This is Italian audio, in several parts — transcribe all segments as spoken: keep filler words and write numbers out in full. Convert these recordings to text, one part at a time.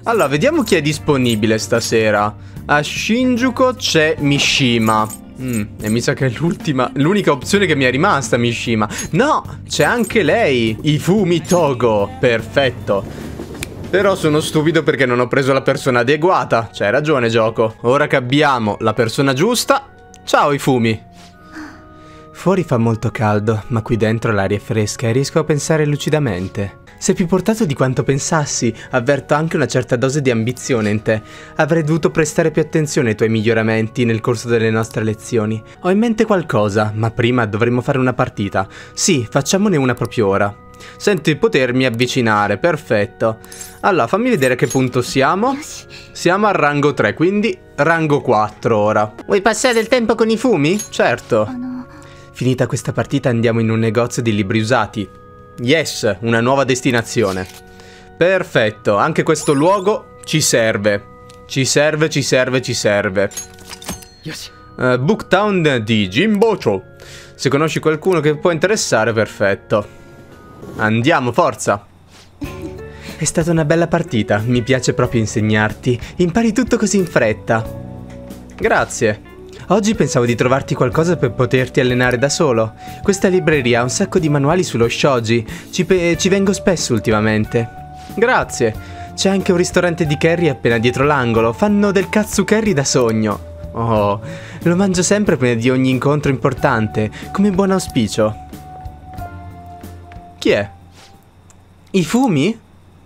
Allora, vediamo chi è disponibile stasera. A Shinjuku c'è Mishima. Mm, e mi sa che è l'ultima, l'unica opzione che mi è rimasta, Mishima. No, c'è anche lei, Ifumi Togo. Perfetto. Però sono stupido perché non ho preso la persona adeguata. C'hai ragione, gioco. Ora che abbiamo la persona giusta. Ciao, Ifumi. Fuori fa molto caldo, ma qui dentro l'aria è fresca e riesco a pensare lucidamente. Sei più portato di quanto pensassi, avverto anche una certa dose di ambizione in te. Avrei dovuto prestare più attenzione ai tuoi miglioramenti nel corso delle nostre lezioni. Ho in mente qualcosa, ma prima dovremmo fare una partita. Sì, facciamone una proprio ora. Sento di potermi avvicinare, perfetto. Allora, fammi vedere a che punto siamo. Siamo al rango tre, quindi rango quattro ora. Vuoi passare del tempo con i fumi? Certo. Finita questa partita andiamo in un negozio di libri usati. Yes, una nuova destinazione. Perfetto, anche questo luogo ci serve. Ci serve, ci serve, ci serve. uh, Booktown di Jinbocho. Se conosci qualcuno che può interessare, perfetto. Andiamo, forza. È stata una bella partita, mi piace proprio insegnarti. Impari tutto così in fretta. Grazie. Oggi pensavo di trovarti qualcosa per poterti allenare da solo. Questa libreria ha un sacco di manuali sullo shogi. Ci, ci vengo spesso ultimamente. Grazie. C'è anche un ristorante di curry appena dietro l'angolo. Fanno del katsu curry da sogno. Oh, lo mangio sempre prima di ogni incontro importante, come buon auspicio. Chi è? Ifumi?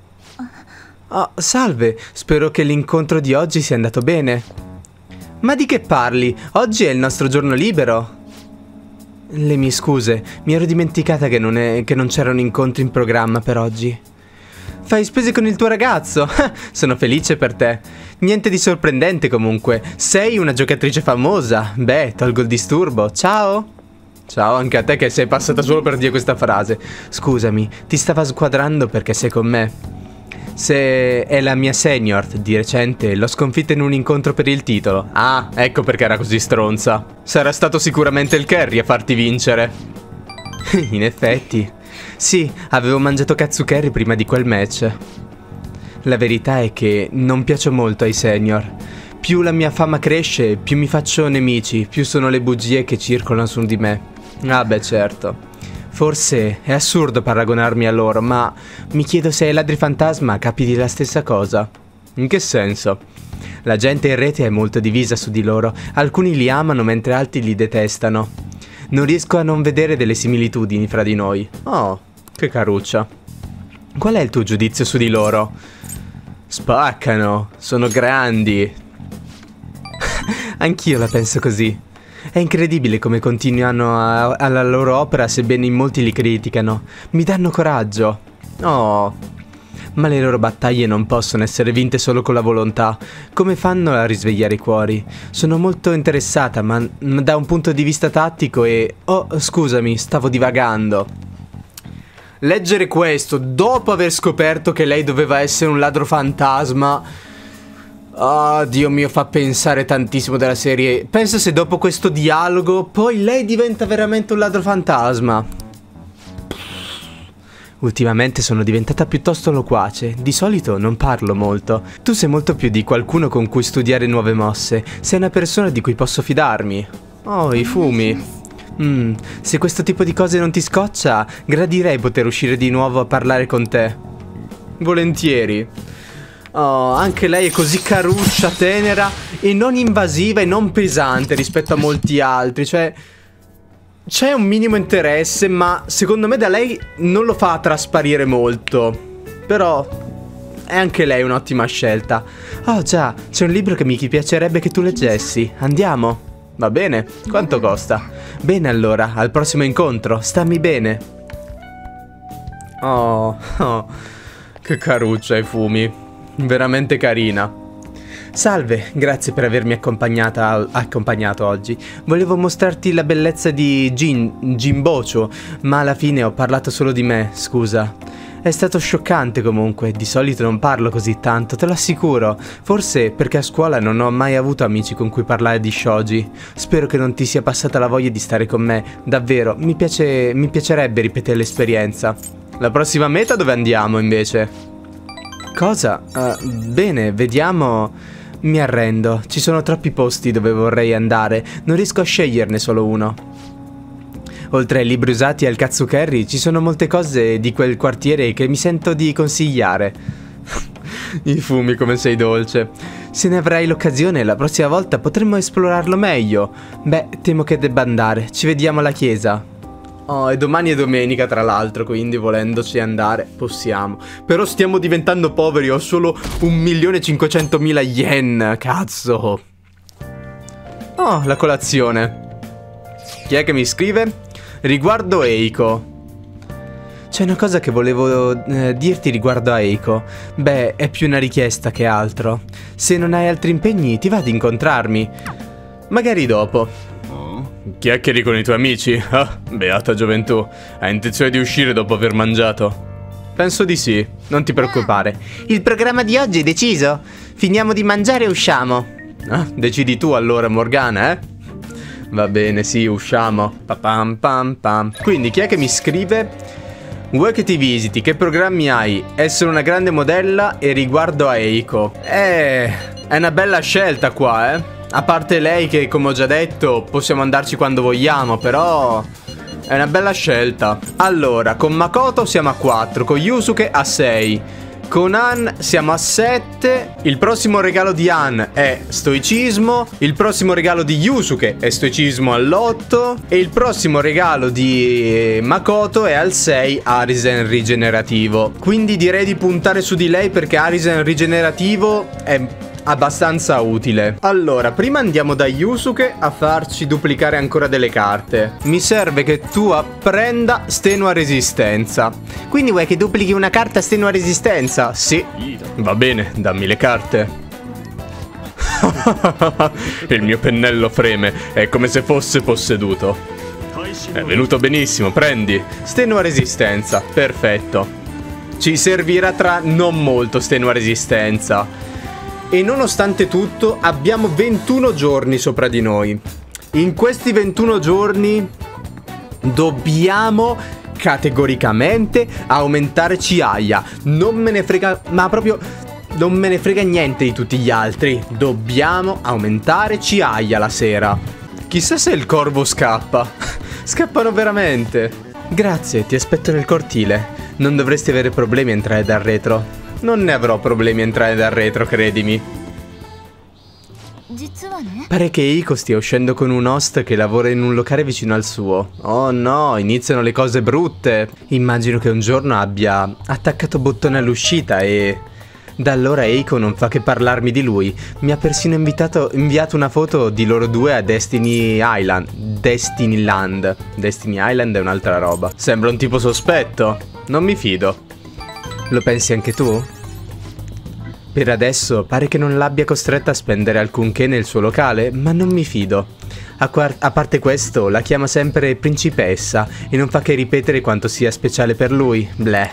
Oh, salve. Spero che l'incontro di oggi sia andato bene. Ma di che parli? Oggi è il nostro giorno libero. Le mie scuse, mi ero dimenticata che non, è, che non c'erano incontri in programma per oggi. Fai spese con il tuo ragazzo? Sono felice per te. Niente di sorprendente comunque. Sei una giocatrice famosa. Beh, tolgo il disturbo. Ciao. Ciao anche a te che sei passata solo per dire questa frase. Scusami, ti stava squadrando perché sei con me. Se è la mia senior, di recente l'ho sconfitta in un incontro per il titolo. Ah, ecco perché era così stronza. Sarà stato sicuramente il curry a farti vincere. In effetti. Sì, avevo mangiato katsu curry prima di quel match. La verità è che non piaccio molto ai senior. Più la mia fama cresce, più mi faccio nemici, più sono le bugie che circolano su di me. Ah beh, certo. Forse è assurdo paragonarmi a loro, ma mi chiedo se ai ladri fantasma capiti la stessa cosa. In che senso? La gente in rete è molto divisa su di loro. Alcuni li amano mentre altri li detestano. Non riesco a non vedere delle similitudini fra di noi. Oh, che caruccia. Qual è il tuo giudizio su di loro? Spaccano, sono grandi. Anch'io la penso così. È incredibile come continuano a, alla loro opera sebbene in molti li criticano. Mi danno coraggio. Oh, ma le loro battaglie non possono essere vinte solo con la volontà. Come fanno a risvegliare i cuori? Sono molto interessata, ma da un punto di vista tattico e... Oh, scusami, stavo divagando. Leggere questo dopo aver scoperto che lei doveva essere un ladro fantasma... Oh, Dio mio, fa pensare tantissimo della serie. Pensa se dopo questo dialogo poi lei diventa veramente un ladro fantasma. Ultimamente sono diventata piuttosto loquace. Di solito non parlo molto. Tu sei molto più di qualcuno con cui studiare nuove mosse. Sei una persona di cui posso fidarmi. Oh, Ifumi. Mm, se questo tipo di cose non ti scoccia, gradirei poter uscire di nuovo a parlare con te. Volentieri. Oh, anche lei è così caruccia, tenera e non invasiva e non pesante rispetto a molti altri. Cioè, c'è un minimo interesse, ma secondo me da lei non lo fa trasparire molto. Però è anche lei un'ottima scelta. Oh già, c'è un libro che mi piacerebbe che tu leggessi. Andiamo? Va bene, quanto costa? Bene allora, al prossimo incontro, stammi bene. Oh, oh, che caruccia Ifumi. Veramente carina. Salve, grazie per avermi accompagnata, accompagnato oggi. Volevo mostrarti la bellezza di Jin, Jinbocho, ma alla fine ho parlato solo di me, scusa. È stato scioccante comunque, di solito non parlo così tanto, te lo assicuro. Forse perché a scuola non ho mai avuto amici con cui parlare di shogi. Spero che non ti sia passata la voglia di stare con me, davvero, mi piace, mi piacerebbe ripetere l'esperienza. La prossima meta dove andiamo invece? Cosa? Uh, bene, vediamo. Mi arrendo. Ci sono troppi posti dove vorrei andare. Non riesco a sceglierne solo uno. Oltre ai libri usati e al Katsukerry, ci sono molte cose di quel quartiere che mi sento di consigliare. I fumi, come sei dolce. Se ne avrai l'occasione, la prossima volta potremmo esplorarlo meglio. Beh, temo che debba andare. Ci vediamo alla chiesa. Oh, e domani è domenica, tra l'altro, quindi volendoci andare possiamo. Però stiamo diventando poveri, ho solo un milione e cinquecentomila yen, cazzo. Oh, la colazione. Chi è che mi scrive? Riguardo Eiko. C'è una cosa che volevo eh, dirti riguardo a Eiko. Beh, è più una richiesta che altro. Se non hai altri impegni, ti va di incontrarmi. Magari dopo. Oh. Chiacchieri con i tuoi amici? Ah, beata gioventù. Hai intenzione di uscire dopo aver mangiato? Penso di sì, non ti preoccupare. Il programma di oggi è deciso. Finiamo di mangiare e usciamo. Ah, decidi tu allora, Morgana, eh? Va bene, sì, usciamo. Pa-pam, pam, pam. Quindi, chi è che mi scrive? Vuoi che ti visiti? Che programmi hai? Essere una grande modella e riguardo a Eiko. Eh, è una bella scelta qua, eh. A parte lei che, come ho già detto, possiamo andarci quando vogliamo, però è una bella scelta. Allora, con Makoto siamo a quattro, con Yusuke a sei. Con Han siamo a sette. Il prossimo regalo di Han è stoicismo. Il prossimo regalo di Yusuke è stoicismo all'otto. E il prossimo regalo di Makoto è al sei, Arisen rigenerativo. Quindi direi di puntare su di lei perché Arisen rigenerativo è abbastanza utile. Allora, prima andiamo da Yusuke a farci duplicare ancora delle carte. Mi serve che tu apprenda Stenua Resistenza. Quindi vuoi che duplichi una carta Stenua Resistenza? Sì. Va bene, dammi le carte. Il mio pennello freme, è come se fosse posseduto. È venuto benissimo, prendi. Stenua Resistenza, perfetto. Ci servirà tra non molto Stenua Resistenza. E nonostante tutto abbiamo ventuno giorni sopra di noi. In questi ventuno giorni dobbiamo categoricamente aumentare Chiaya. Non me ne frega, ma proprio non me ne frega niente di tutti gli altri. Dobbiamo aumentare Chiaya la sera. Chissà se il corvo scappa. Scappano veramente. Grazie, ti aspetto nel cortile. Non dovresti avere problemi a entrare dal retro. Non ne avrò problemi a entrare dal retro, credimi. Pare che Eiko stia uscendo con un host che lavora in un locale vicino al suo. Oh no, iniziano le cose brutte. Immagino che un giorno abbia attaccato bottone all'uscita e... Da allora Eiko non fa che parlarmi di lui. Mi ha persino invitato, inviato una foto di loro due a Destiny Island. Destinyland. Destiny Island è un'altra roba. Sembra un tipo sospetto. Non mi fido. Lo pensi anche tu? Per adesso pare che non l'abbia costretta a spendere alcunché nel suo locale, ma non mi fido. A, a parte questo, la chiama sempre principessa e non fa che ripetere quanto sia speciale per lui. Bleh.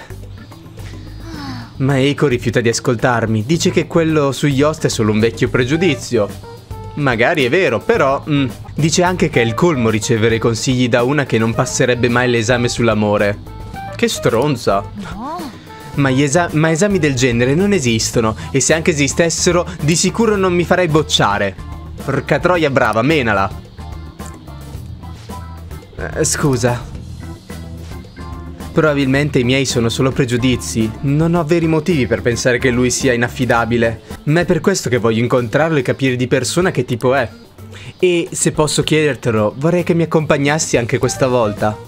Ma Eiko rifiuta di ascoltarmi, dice che quello sugli host è solo un vecchio pregiudizio. Magari è vero, però mm, dice anche che è il colmo ricevere consigli da una che non passerebbe mai l'esame sull'amore. Che stronza. No. Ma, esa ma esami del genere non esistono, e se anche esistessero, di sicuro non mi farei bocciare. Porca troia brava, menala. Eh, scusa. Probabilmente i miei sono solo pregiudizi. Non ho veri motivi per pensare che lui sia inaffidabile. Ma è per questo che voglio incontrarlo e capire di persona che tipo è. E se posso chiedertelo, vorrei che mi accompagnassi anche questa volta.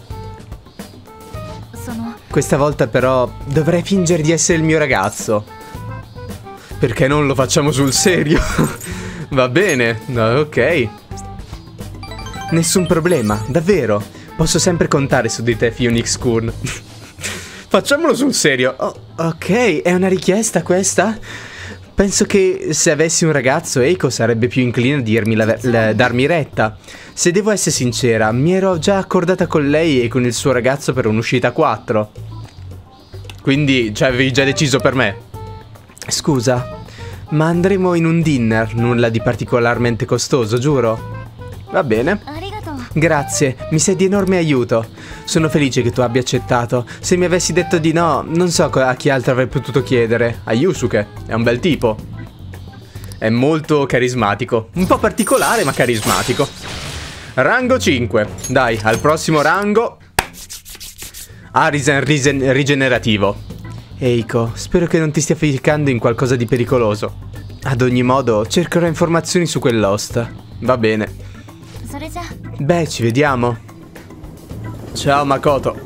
Questa volta però dovrei fingere di essere il mio ragazzo. Perché non lo facciamo sul serio? Va bene, ok. Nessun problema, davvero. Posso sempre contare su di te, Phoenix Kun. Facciamolo sul serio. Oh, ok, è una richiesta questa? Penso che se avessi un ragazzo, Eiko sarebbe più incline a dirmi la, la, darmi retta. Se devo essere sincera, mi ero già accordata con lei e con il suo ragazzo per un'uscita a quattro. Quindi, cioè, avevi già deciso per me? Scusa, ma andremo in un dinner, nulla di particolarmente costoso, giuro? Va bene. Grazie, mi sei di enorme aiuto. Sono felice che tu abbia accettato. Se mi avessi detto di no, non so a chi altro avrei potuto chiedere. A Yusuke, è un bel tipo. È molto carismatico. Un po' particolare, ma carismatico. Rango cinque. Dai, al prossimo rango. Arisen risen rigenerativo. Eiko, spero che non ti stia ficcando in qualcosa di pericoloso. Ad ogni modo, cercherò informazioni su quell'host. Va bene. Beh, ci vediamo. Ciao Makoto.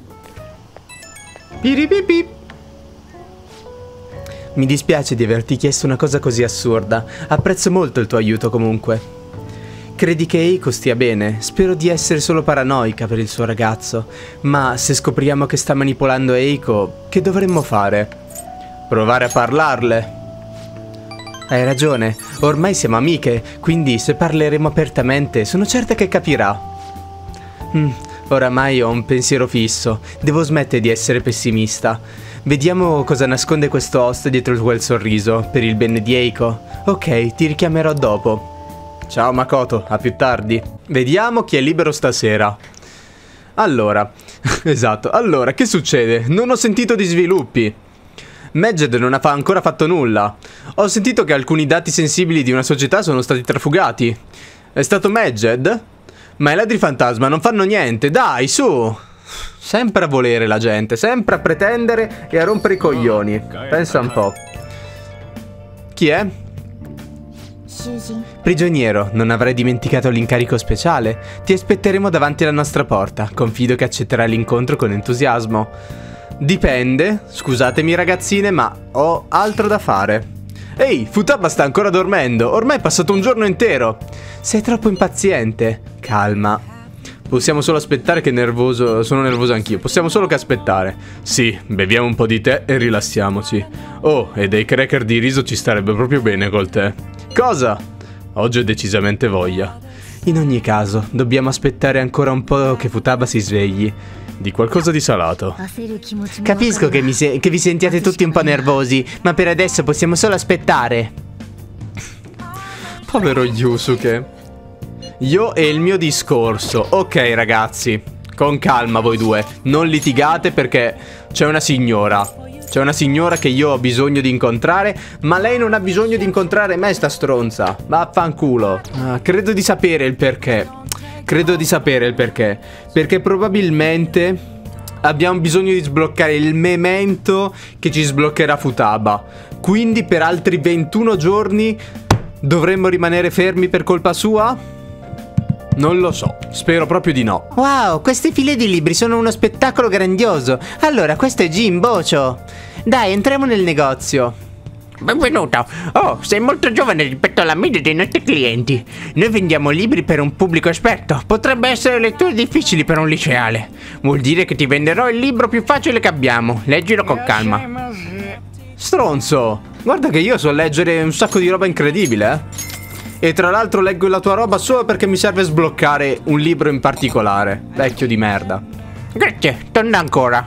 Piripipip. Mi dispiace di averti chiesto una cosa così assurda. Apprezzo molto il tuo aiuto comunque. Credi che Eiko stia bene? Spero di essere solo paranoica per il suo ragazzo. Ma se scopriamo che sta manipolando Eiko, che dovremmo fare? Provare a parlarle. Hai ragione, ormai siamo amiche, quindi se parleremo apertamente sono certa che capirà. Mm, oramai ho un pensiero fisso, devo smettere di essere pessimista. Vediamo cosa nasconde questo host dietro quel sorriso, per il bene di Eiko. Ok, ti richiamerò dopo. Ciao Makoto, a più tardi. Vediamo chi è libero stasera. Allora, esatto, allora, che succede? Non ho sentito di sviluppi. Maged non ha fa ancora fatto nulla. Ho sentito che alcuni dati sensibili di una società sono stati trafugati. È stato Maged? Ma i ladri fantasma non fanno niente, dai, su! Sempre a volere la gente, sempre a pretendere e a rompere i coglioni. Pensa un po'. Chi è? Prigioniero, non avrai dimenticato l'incarico speciale? Ti aspetteremo davanti alla nostra porta. Confido che accetterai l'incontro con entusiasmo. Dipende, scusatemi ragazzine, ma ho altro da fare. Ehi, Futaba sta ancora dormendo, ormai è passato un giorno intero. Sei troppo impaziente. Calma. Possiamo solo aspettare che nervoso, sono nervoso anch'io, possiamo solo che aspettare. Sì, beviamo un po' di tè e rilassiamoci. Oh, e dei cracker di riso ci starebbe proprio bene col tè. Cosa? Oggi ho decisamente voglia. In ogni caso, dobbiamo aspettare ancora un po' che Futaba si svegli. Di qualcosa di salato. Capisco che, mi se che vi sentiate tutti un po' nervosi, ma per adesso possiamo solo aspettare. Povero Yusuke. Io e il mio discorso. Ok ragazzi, con calma voi due. Non litigate perché c'è una signora. C'è una signora che io ho bisogno di incontrare, ma lei non ha bisogno di incontrare me, sta stronza. Vaffanculo. Ah, credo di sapere il perché. Credo di sapere il perché. Perché probabilmente abbiamo bisogno di sbloccare il memento che ci sbloccherà Futaba. Quindi per altri ventuno giorni dovremmo rimanere fermi per colpa sua? Non lo so, spero proprio di no. Wow, queste file di libri sono uno spettacolo grandioso. Allora, questo è Jin Bocio. Dai, entriamo nel negozio. Benvenuto. Oh, sei molto giovane rispetto alla media dei nostri clienti. Noi vendiamo libri per un pubblico esperto. Potrebbe essere letture difficili per un liceale. Vuol dire che ti venderò il libro più facile che abbiamo. Leggilo con calma. Stronzo, guarda che io so leggere un sacco di roba incredibile, eh. E tra l'altro leggo la tua roba solo perché mi serve sbloccare un libro in particolare. Vecchio di merda. Grazie, torna ancora.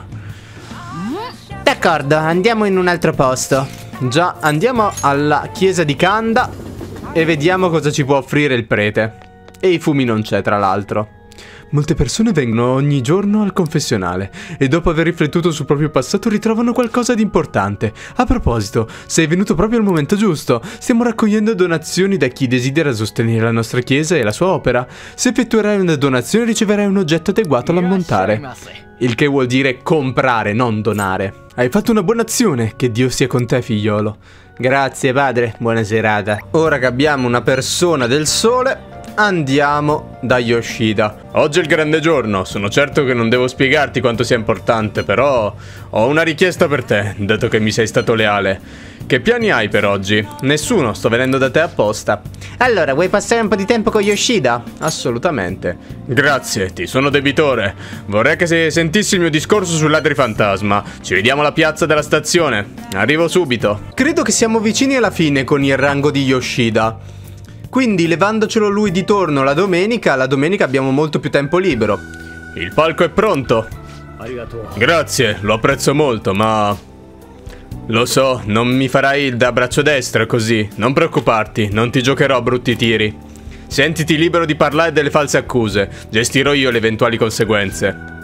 D'accordo, andiamo in un altro posto. Già, andiamo alla chiesa di Kanda e vediamo cosa ci può offrire il prete. E i fumi non c'è, tra l'altro. Molte persone vengono ogni giorno al confessionale e dopo aver riflettuto sul proprio passato ritrovano qualcosa di importante. A proposito, sei venuto proprio al momento giusto. Stiamo raccogliendo donazioni da chi desidera sostenere la nostra chiesa e la sua opera. Se effettuerai una donazione riceverai un oggetto adeguato all'ammontare. Il che vuol dire comprare, non donare. Hai fatto una buona azione, che Dio sia con te, figliolo. Grazie, padre, buona serata. Ora che abbiamo una persona del sole, andiamo da Yoshida. Oggi è il grande giorno, sono certo che non devo spiegarti quanto sia importante, però ho una richiesta per te, dato che mi sei stato leale. Che piani hai per oggi? Nessuno, sto venendo da te apposta. Allora, vuoi passare un po' di tempo con Yoshida? Assolutamente. Grazie, ti sono debitore. Vorrei che se sentissi il mio discorso sul ladri fantasma. Ci vediamo alla piazza della stazione. Arrivo subito. Credo che siamo vicini alla fine con il rango di Yoshida. Quindi, levandocelo lui di torno la domenica, la domenica abbiamo molto più tempo libero. Il palco è pronto. Grazie, lo apprezzo molto, ma... Lo so, non mi farai da braccio destro così. Non preoccuparti, non ti giocherò a brutti tiri. Sentiti libero di parlare delle false accuse. Gestirò io le eventuali conseguenze.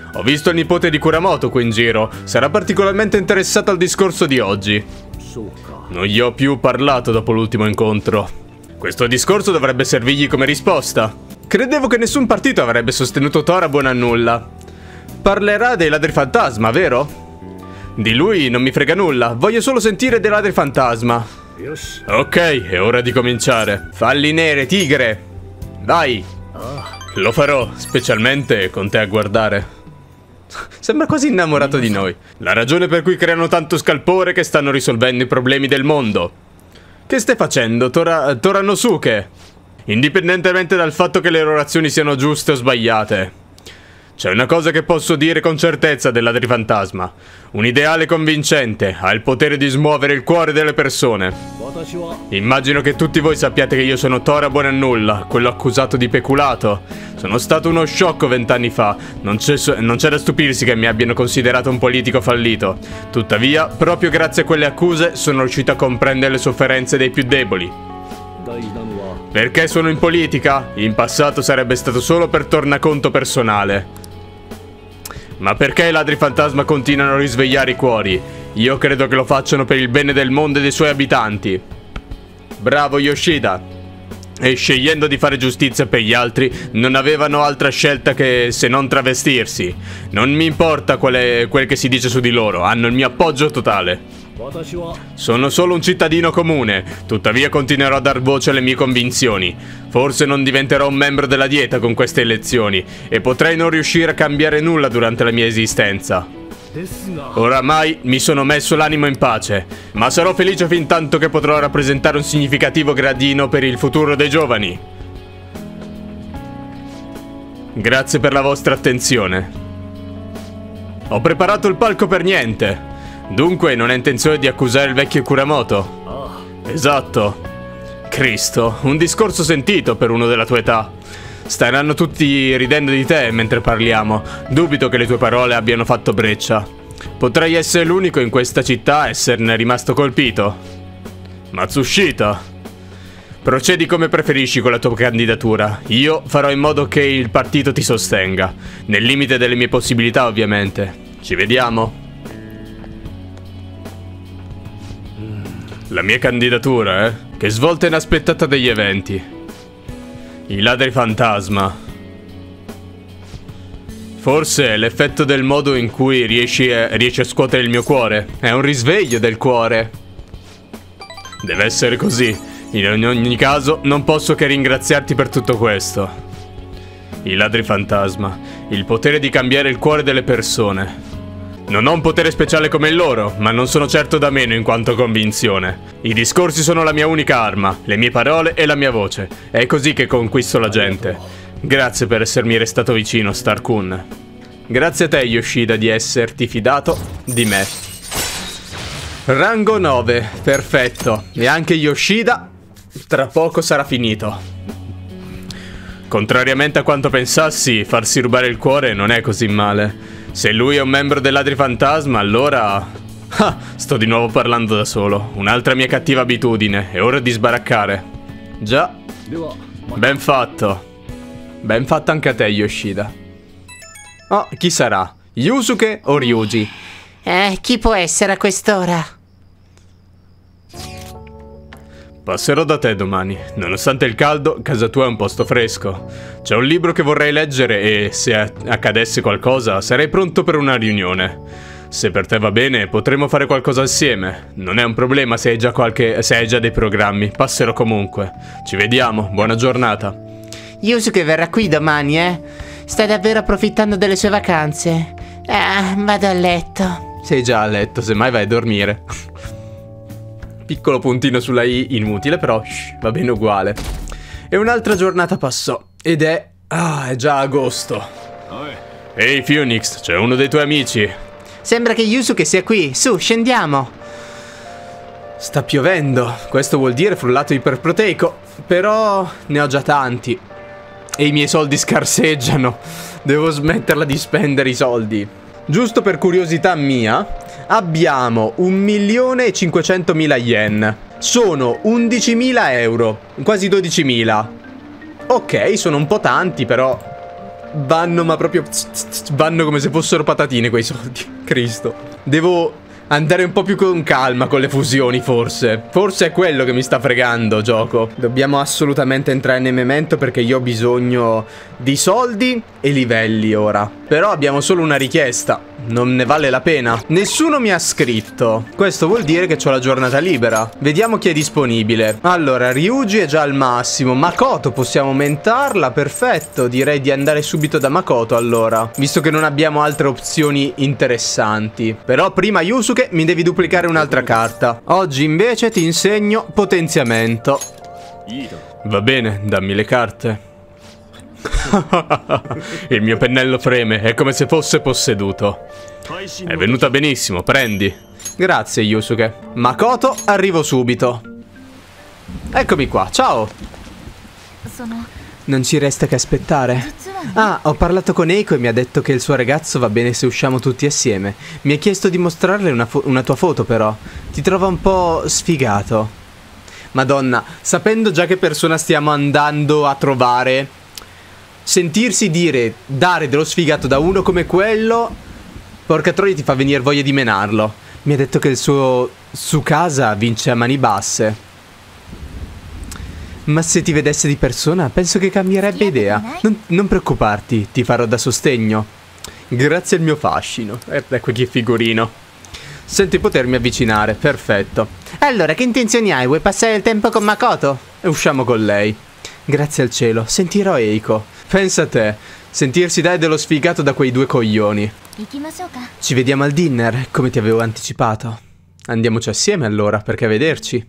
Ho visto il nipote di Kuramoto qui in giro. Sarà particolarmente interessato al discorso di oggi. Non gli ho più parlato dopo l'ultimo incontro. Questo discorso dovrebbe servirgli come risposta. Credevo che nessun partito avrebbe sostenuto Tora buono a nulla. Parlerà dei ladri fantasma, vero? Di lui non mi frega nulla. Voglio solo sentire dei ladri fantasma. Ok, è ora di cominciare. Falli nere, tigre. Vai. Lo farò, specialmente con te a guardare. Sembra quasi innamorato di noi. La ragione per cui creano tanto scalpore è che stanno risolvendo i problemi del mondo. Che stai facendo, Tora Toranosuke? Indipendentemente dal fatto che le loro azioni siano giuste o sbagliate. C'è una cosa che posso dire con certezza del ladri fantasma. Un ideale convincente, ha il potere di smuovere il cuore delle persone. Immagino che tutti voi sappiate che io sono Tora buono a nulla, quello accusato di peculato. Sono stato uno sciocco vent'anni fa, non c'è da stupirsi che mi abbiano considerato un politico fallito. Tuttavia, proprio grazie a quelle accuse, sono riuscito a comprendere le sofferenze dei più deboli. Perché sono in politica? In passato sarebbe stato solo per tornaconto personale. Ma perché i ladri fantasma continuano a risvegliare i cuori? Io credo che lo facciano per il bene del mondo e dei suoi abitanti. Bravo Yoshida. E scegliendo di fare giustizia per gli altri, non avevano altra scelta che se non travestirsi. Non mi importa qual è quel che si dice su di loro, hanno il mio appoggio totale. Sono solo un cittadino comune, tuttavia continuerò a dar voce alle mie convinzioni. Forse non diventerò un membro della dieta con queste elezioni e potrei non riuscire a cambiare nulla durante la mia esistenza. Oramai mi sono messo l'animo in pace, ma sarò felice fin tanto che potrò rappresentare un significativo gradino per il futuro dei giovani. Grazie per la vostra attenzione. Ho preparato il palco per niente. Dunque non hai intenzione di accusare il vecchio Kuramoto? Esatto. Cristo, un discorso sentito per uno della tua età. Staranno tutti ridendo di te mentre parliamo. Dubito che le tue parole abbiano fatto breccia. Potrei essere l'unico in questa città a esserne rimasto colpito. Matsushita, procedi come preferisci con la tua candidatura. Io farò in modo che il partito ti sostenga. Nel limite delle mie possibilità, ovviamente. Ci vediamo. La mia candidatura, eh? Che svolta inaspettata degli eventi. I ladri fantasma. Forse è l'effetto del modo in cui riesci a, riesci a scuotere il mio cuore. È un risveglio del cuore. Deve essere così. In ogni caso, non posso che ringraziarti per tutto questo. I ladri fantasma. Il potere di cambiare il cuore delle persone. Non ho un potere speciale come il loro, ma non sono certo da meno in quanto convinzione. I discorsi sono la mia unica arma, le mie parole e la mia voce. È così che conquisto la gente. Grazie per essermi restato vicino, Star-kun. Grazie a te, Yoshida, di esserti fidato di me. Rango nove, perfetto. E anche Yoshida tra poco sarà finito. Contrariamente a quanto pensassi, farsi rubare il cuore non è così male. Se lui è un membro dei ladri fantasma, allora... Ah, sto di nuovo parlando da solo. Un'altra mia cattiva abitudine. È ora di sbaraccare. Già. Ben fatto. Ben fatto anche a te, Yoshida. Oh, chi sarà? Yusuke o Ryuji? Eh, chi può essere a quest'ora? Passerò da te domani. Nonostante il caldo, casa tua è un posto fresco. C'è un libro che vorrei leggere e, se accadesse qualcosa, sarei pronto per una riunione. Se per te va bene, potremmo fare qualcosa assieme. Non è un problema se hai già, qualche, se hai già dei programmi. Passerò comunque. Ci vediamo. Buona giornata. Yusuke verrà qui domani, eh? Stai davvero approfittando delle sue vacanze? Ah, vado a letto. Sei già a letto, semmai vai a dormire. Piccolo puntino sulla I, inutile, però shh, va bene uguale. E un'altra giornata passò, ed è... Ah, è già agosto. Ehi, Phoenix, c'è uno dei tuoi amici. Sembra che Yusuke sia qui, su, scendiamo. Sta piovendo, questo vuol dire frullato iperproteico, però ne ho già tanti. E i miei soldi scarseggiano, devo smetterla di spendere i soldi. Giusto per curiosità mia, abbiamo un milione e cinquecentomila yen. Sono undicimila euro, quasi dodicimila. Ok, sono un po' tanti, però vanno, ma proprio vanno come se fossero patatine quei soldi. Cristo. Devo andare un po' più con calma con le fusioni, forse. Forse è quello che mi sta fregando, gioco. Dobbiamo assolutamente entrare nel memento perché io ho bisogno di soldi e livelli ora. Però abbiamo solo una richiesta. Non ne vale la pena. Nessuno mi ha scritto. Questo vuol dire che ho la giornata libera. Vediamo chi è disponibile. Allora, Ryuji è già al massimo. Makoto possiamo aumentarla. Perfetto. Direi di andare subito da Makoto allora, visto che non abbiamo altre opzioni interessanti. Però prima, Yusuke, mi devi duplicare un'altra carta. Oggi invece ti insegno potenziamento. Va bene, dammi le carte. Il mio pennello freme, è come se fosse posseduto. È venuta benissimo, prendi. Grazie, Yusuke. Makoto, arrivo subito. Eccomi qua, ciao. Non ci resta che aspettare. Ah, ho parlato con Eiko e mi ha detto che il suo ragazzo va bene se usciamo tutti assieme. Mi ha chiesto di mostrarle una, una tua foto però. Ti trova un po' sfigato. Madonna, sapendo già che persona stiamo andando a trovare, sentirsi dire, dare dello sfigato da uno come quello, porca troia, ti fa venire voglia di menarlo. Mi ha detto che il suo Tsukasa vince a mani basse. Ma se ti vedesse di persona, penso che cambierebbe idea. Non, non preoccuparti, ti farò da sostegno. Grazie al mio fascino. Ecco che figurino. Sento di potermi avvicinare, perfetto. Allora, che intenzioni hai? Vuoi passare il tempo con Makoto? E usciamo con lei. Grazie al cielo, sentirò Eiko. Pensa a te, sentirsi dare dello sfigato da quei due coglioni. Ci vediamo al dinner, come ti avevo anticipato. Andiamoci assieme allora, perché a vederci.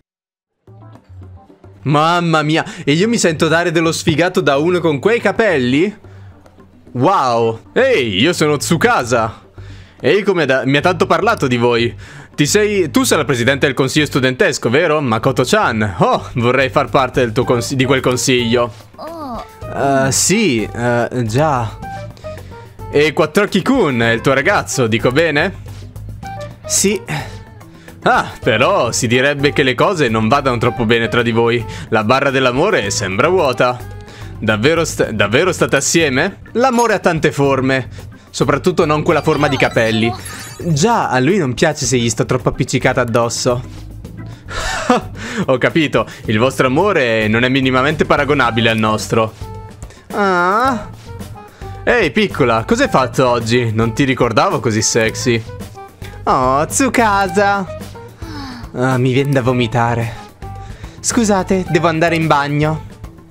Mamma mia, e io mi sento dare dello sfigato da uno con quei capelli? Wow. Ehi, io sono Tsukasa. Eiko mi ha, mi ha tanto parlato di voi. Ti sei... Tu sei la presidente del consiglio studentesco, vero? Makoto-chan. Oh, vorrei far parte del tuo consi- di quel consiglio. Uh, sì, uh, già. E Quattrocchi-kun è il tuo ragazzo, dico bene? Sì. Ah, però si direbbe che le cose non vadano troppo bene tra di voi. La barra dell'amore sembra vuota. Davvero, st- davvero state assieme? L'amore ha tante forme, soprattutto non quella forma di capelli. Già, a lui non piace se gli sto troppo appiccicata addosso. Ho capito, il vostro amore non è minimamente paragonabile al nostro. Ah. Ehi, piccola, cosa hai fatto oggi? Non ti ricordavo così sexy. Oh, Tsukasa. Ah, mi viene da vomitare. Scusate, devo andare in bagno.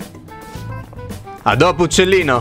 A dopo, uccellino.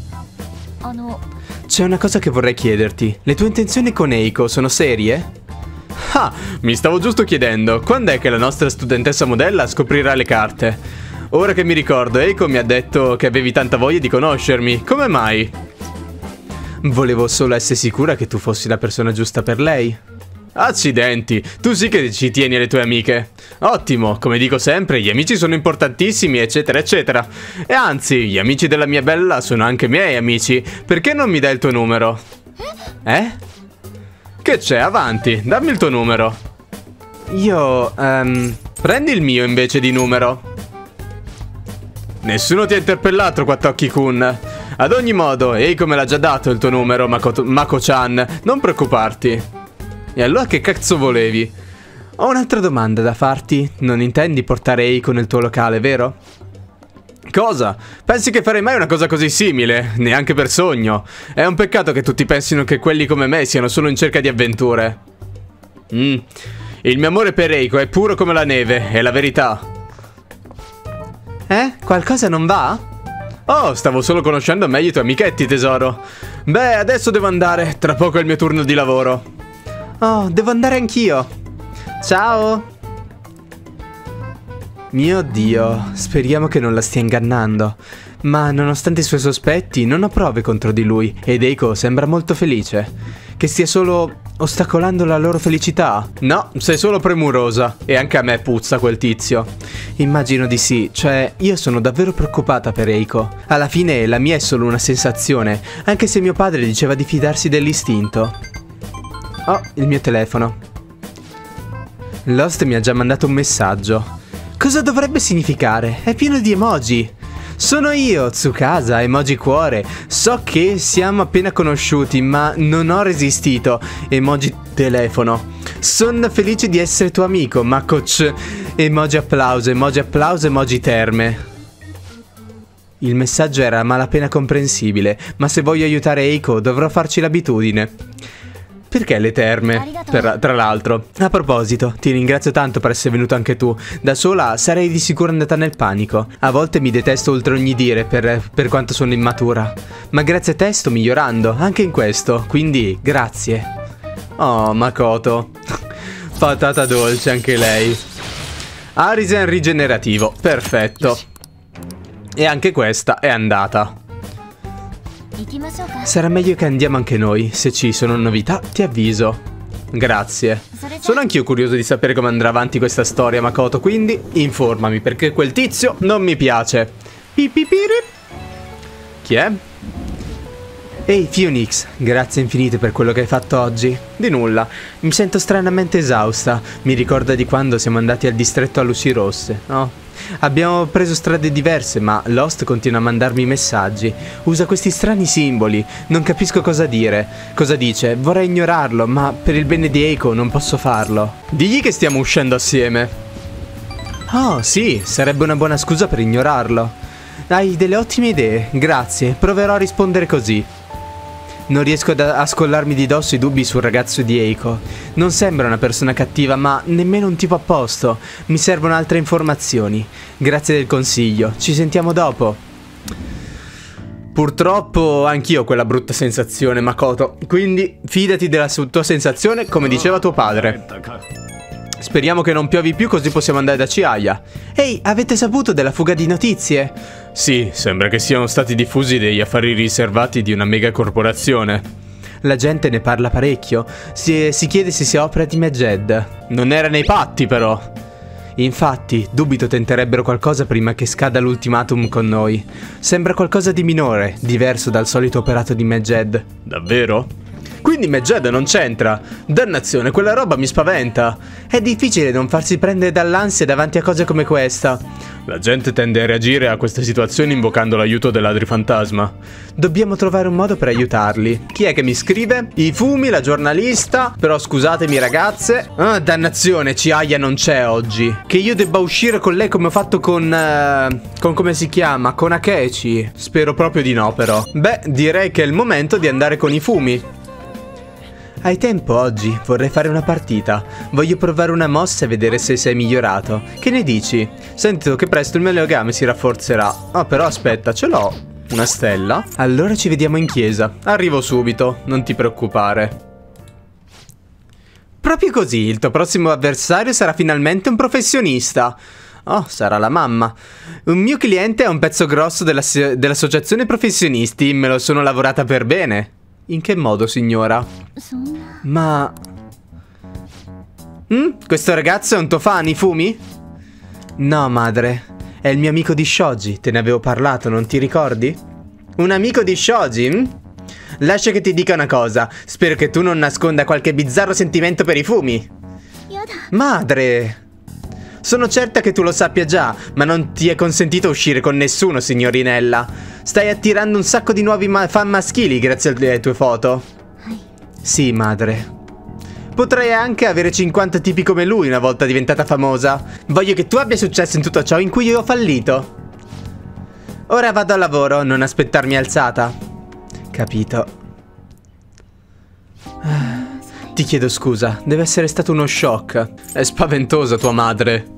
C'è una cosa che vorrei chiederti. Le tue intenzioni con Eiko sono serie? Ah, mi stavo giusto chiedendo, quando è che la nostra studentessa modella scoprirà le carte? Ora che mi ricordo, Eiko mi ha detto che avevi tanta voglia di conoscermi. Come mai? Volevo solo essere sicura che tu fossi la persona giusta per lei. Accidenti, tu sì che ci tieni alle tue amiche. Ottimo, come dico sempre, gli amici sono importantissimi, eccetera, eccetera. E anzi, gli amici della mia bella sono anche miei amici. Perché non mi dai il tuo numero? Eh? Che c'è? Avanti, dammi il tuo numero. Io, um, prendi il mio invece di numero. Nessuno ti ha interpellato, Quattrocchi-kun. Ad ogni modo, Eiko me l'ha già dato il tuo numero, Mako-chan. Non preoccuparti. E allora che cazzo volevi? Ho un'altra domanda da farti. Non intendi portare Eiko nel tuo locale, vero? Cosa? Pensi che farei mai una cosa così simile? Neanche per sogno. È un peccato che tutti pensino che quelli come me siano solo in cerca di avventure. Mm. Il mio amore per Eiko è puro come la neve, è la verità. Eh? Qualcosa non va? Oh, stavo solo conoscendo meglio i tuoi amichetti, tesoro. Beh, adesso devo andare. Tra poco è il mio turno di lavoro. Oh, devo andare anch'io. Ciao. Mio Dio, speriamo che non la stia ingannando. Ma nonostante i suoi sospetti, non ho prove contro di lui. Ed Eiko sembra molto felice. Che stia solo ostacolando la loro felicità. No, sei solo premurosa. E anche a me puzza quel tizio. Immagino di sì. Cioè, io sono davvero preoccupata per Eiko. Alla fine la mia è solo una sensazione. Anche se mio padre diceva di fidarsi dell'istinto. Oh, il mio telefono. Lost mi ha già mandato un messaggio. Cosa dovrebbe significare? È pieno di emoji. Sono io, Tsukasa, emoji cuore. So che siamo appena conosciuti, ma non ho resistito. Emoji telefono. Sono felice di essere tuo amico, Makoch. Emoji applauso, emoji applauso, emoji terme. Il messaggio era a malapena comprensibile, ma se voglio aiutare Eiko dovrò farci l'abitudine. Perché le terme? Per, tra l'altro. A proposito, ti ringrazio tanto per essere venuto anche tu. Da sola sarei di sicuro andata nel panico. A volte mi detesto oltre ogni dire per, per quanto sono immatura. Ma grazie a te sto migliorando, anche in questo. Quindi, grazie. Oh, Makoto. Patata dolce anche lei. Arisen rigenerativo, perfetto. E anche questa è andata. Sarà meglio che andiamo anche noi. Se ci sono novità ti avviso. Grazie. Sono anch'io curioso di sapere come andrà avanti questa storia, Makoto, quindi informami, perché quel tizio non mi piace. Pipipiri. Chi è? Ehi Phoenix, grazie infinite per quello che hai fatto oggi. Di nulla, mi sento stranamente esausta. Mi ricorda di quando siamo andati al distretto a luci rosse, no? Abbiamo preso strade diverse, ma Lost continua a mandarmi messaggi. Usa questi strani simboli. Non capisco cosa dire. Cosa dice? Vorrei ignorarlo, ma per il bene di Eiko non posso farlo. Digli che stiamo uscendo assieme. Oh, sì, sarebbe una buona scusa per ignorarlo. Hai delle ottime idee, grazie. Proverò a rispondere così. Non riesco ad a scollarmi di dosso i dubbi sul ragazzo di Eiko. Non sembra una persona cattiva, ma nemmeno un tipo a posto. Mi servono altre informazioni. Grazie del consiglio. Ci sentiamo dopo. Purtroppo anch'io ho quella brutta sensazione, Makoto. Quindi fidati della tua sensazione, come diceva tuo padre. Speriamo che non piovi più, così possiamo andare da Chihaya. Ehi, avete saputo della fuga di notizie? Sì, sembra che siano stati diffusi degli affari riservati di una megacorporazione. La gente ne parla parecchio. Si, si chiede se sia opera di Medjed. Non era nei patti, però. Infatti, dubito tenterebbero qualcosa prima che scada l'ultimatum con noi. Sembra qualcosa di minore, diverso dal solito operato di Medjed. Davvero? Quindi Medjed non c'entra. Dannazione, quella roba mi spaventa. È difficile non farsi prendere dall'ansia davanti a cose come questa. La gente tende a reagire a queste situazioni invocando l'aiuto del ladrifantasma. Dobbiamo trovare un modo per aiutarli. Chi è che mi scrive? I Fumi, la giornalista. Però scusatemi ragazze. Ah, dannazione, Chihaya non c'è oggi. Che io debba uscire con lei come ho fatto con... Uh, con come si chiama? Con Akechi. Spero proprio di no, però. Beh, direi che è il momento di andare con i Fumi. Hai tempo oggi? Vorrei fare una partita. Voglio provare una mossa e vedere se sei migliorato. Che ne dici? Sento che presto il mio legame si rafforzerà. Oh, però aspetta, ce l'ho. Una stella? Allora ci vediamo in chiesa. Arrivo subito, non ti preoccupare. Proprio così, il tuo prossimo avversario sarà finalmente un professionista. Oh, sarà la mamma. Un mio cliente è un pezzo grosso dell'associazione professionisti. Me lo sono lavorata per bene. In che modo, signora? Ma... Mm? Questo ragazzo è un tuo fan, i Fumi? No, madre. È il mio amico di Shoji. Te ne avevo parlato, non ti ricordi? Un amico di Shoji? Mm? Lascia che ti dica una cosa. Spero che tu non nasconda qualche bizzarro sentimento per i Fumi. Madre... Sono certa che tu lo sappia già, ma non ti è consentito uscire con nessuno, signorinella. Stai attirando un sacco di nuovi ma fan maschili grazie alle tue foto. Sì, madre. Potrei anche avere cinquanta tipi come lui una volta diventata famosa. Voglio che tu abbia successo in tutto ciò in cui io ho fallito. Ora vado al lavoro, non aspettarmi alzata. Capito. Ti chiedo scusa, deve essere stato uno shock. È spaventosa tua madre.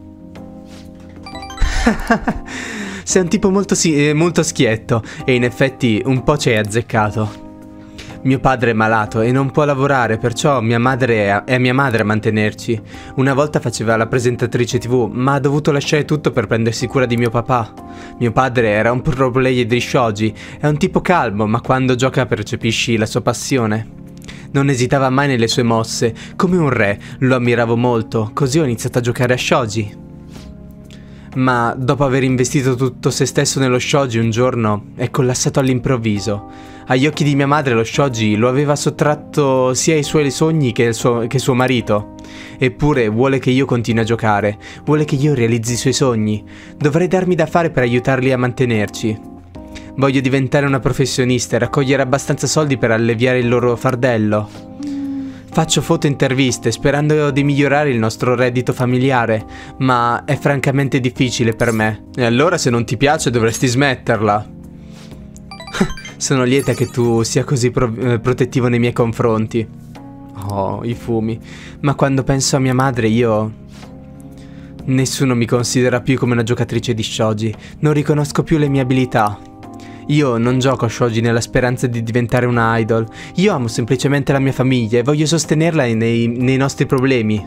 Sei un tipo molto, si molto schietto e in effetti un po' ci hai azzeccato. Mio padre è malato e non può lavorare, perciò mia madre è, è mia madre a mantenerci. Una volta faceva la presentatrice tivù, ma ha dovuto lasciare tutto per prendersi cura di mio papà. Mio padre era un pro player di shogi, è un tipo calmo, ma quando gioca percepisci la sua passione. Non esitava mai nelle sue mosse, come un re, lo ammiravo molto, così ho iniziato a giocare a shogi. Ma dopo aver investito tutto se stesso nello shogi, un giorno è collassato all'improvviso. Agli occhi di mia madre lo shogi lo aveva sottratto sia ai suoi sogni che il suo, che suo marito. Eppure vuole che io continui a giocare, vuole che io realizzi i suoi sogni. Dovrei darmi da fare per aiutarli a mantenerci. Voglio diventare una professionista e raccogliere abbastanza soldi per alleviare il loro fardello. Faccio foto interviste sperando di migliorare il nostro reddito familiare, ma è francamente difficile per me. E allora se non ti piace dovresti smetterla. Sono lieta che tu sia così pro eh, protettivo nei miei confronti. Oh, i fumi. Ma quando penso a mia madre io... Nessuno mi considera più come una giocatrice di shogi. Non riconosco più le mie abilità. Io non gioco a shogi nella speranza di diventare una idol. Io amo semplicemente la mia famiglia e voglio sostenerla nei, nei nostri problemi.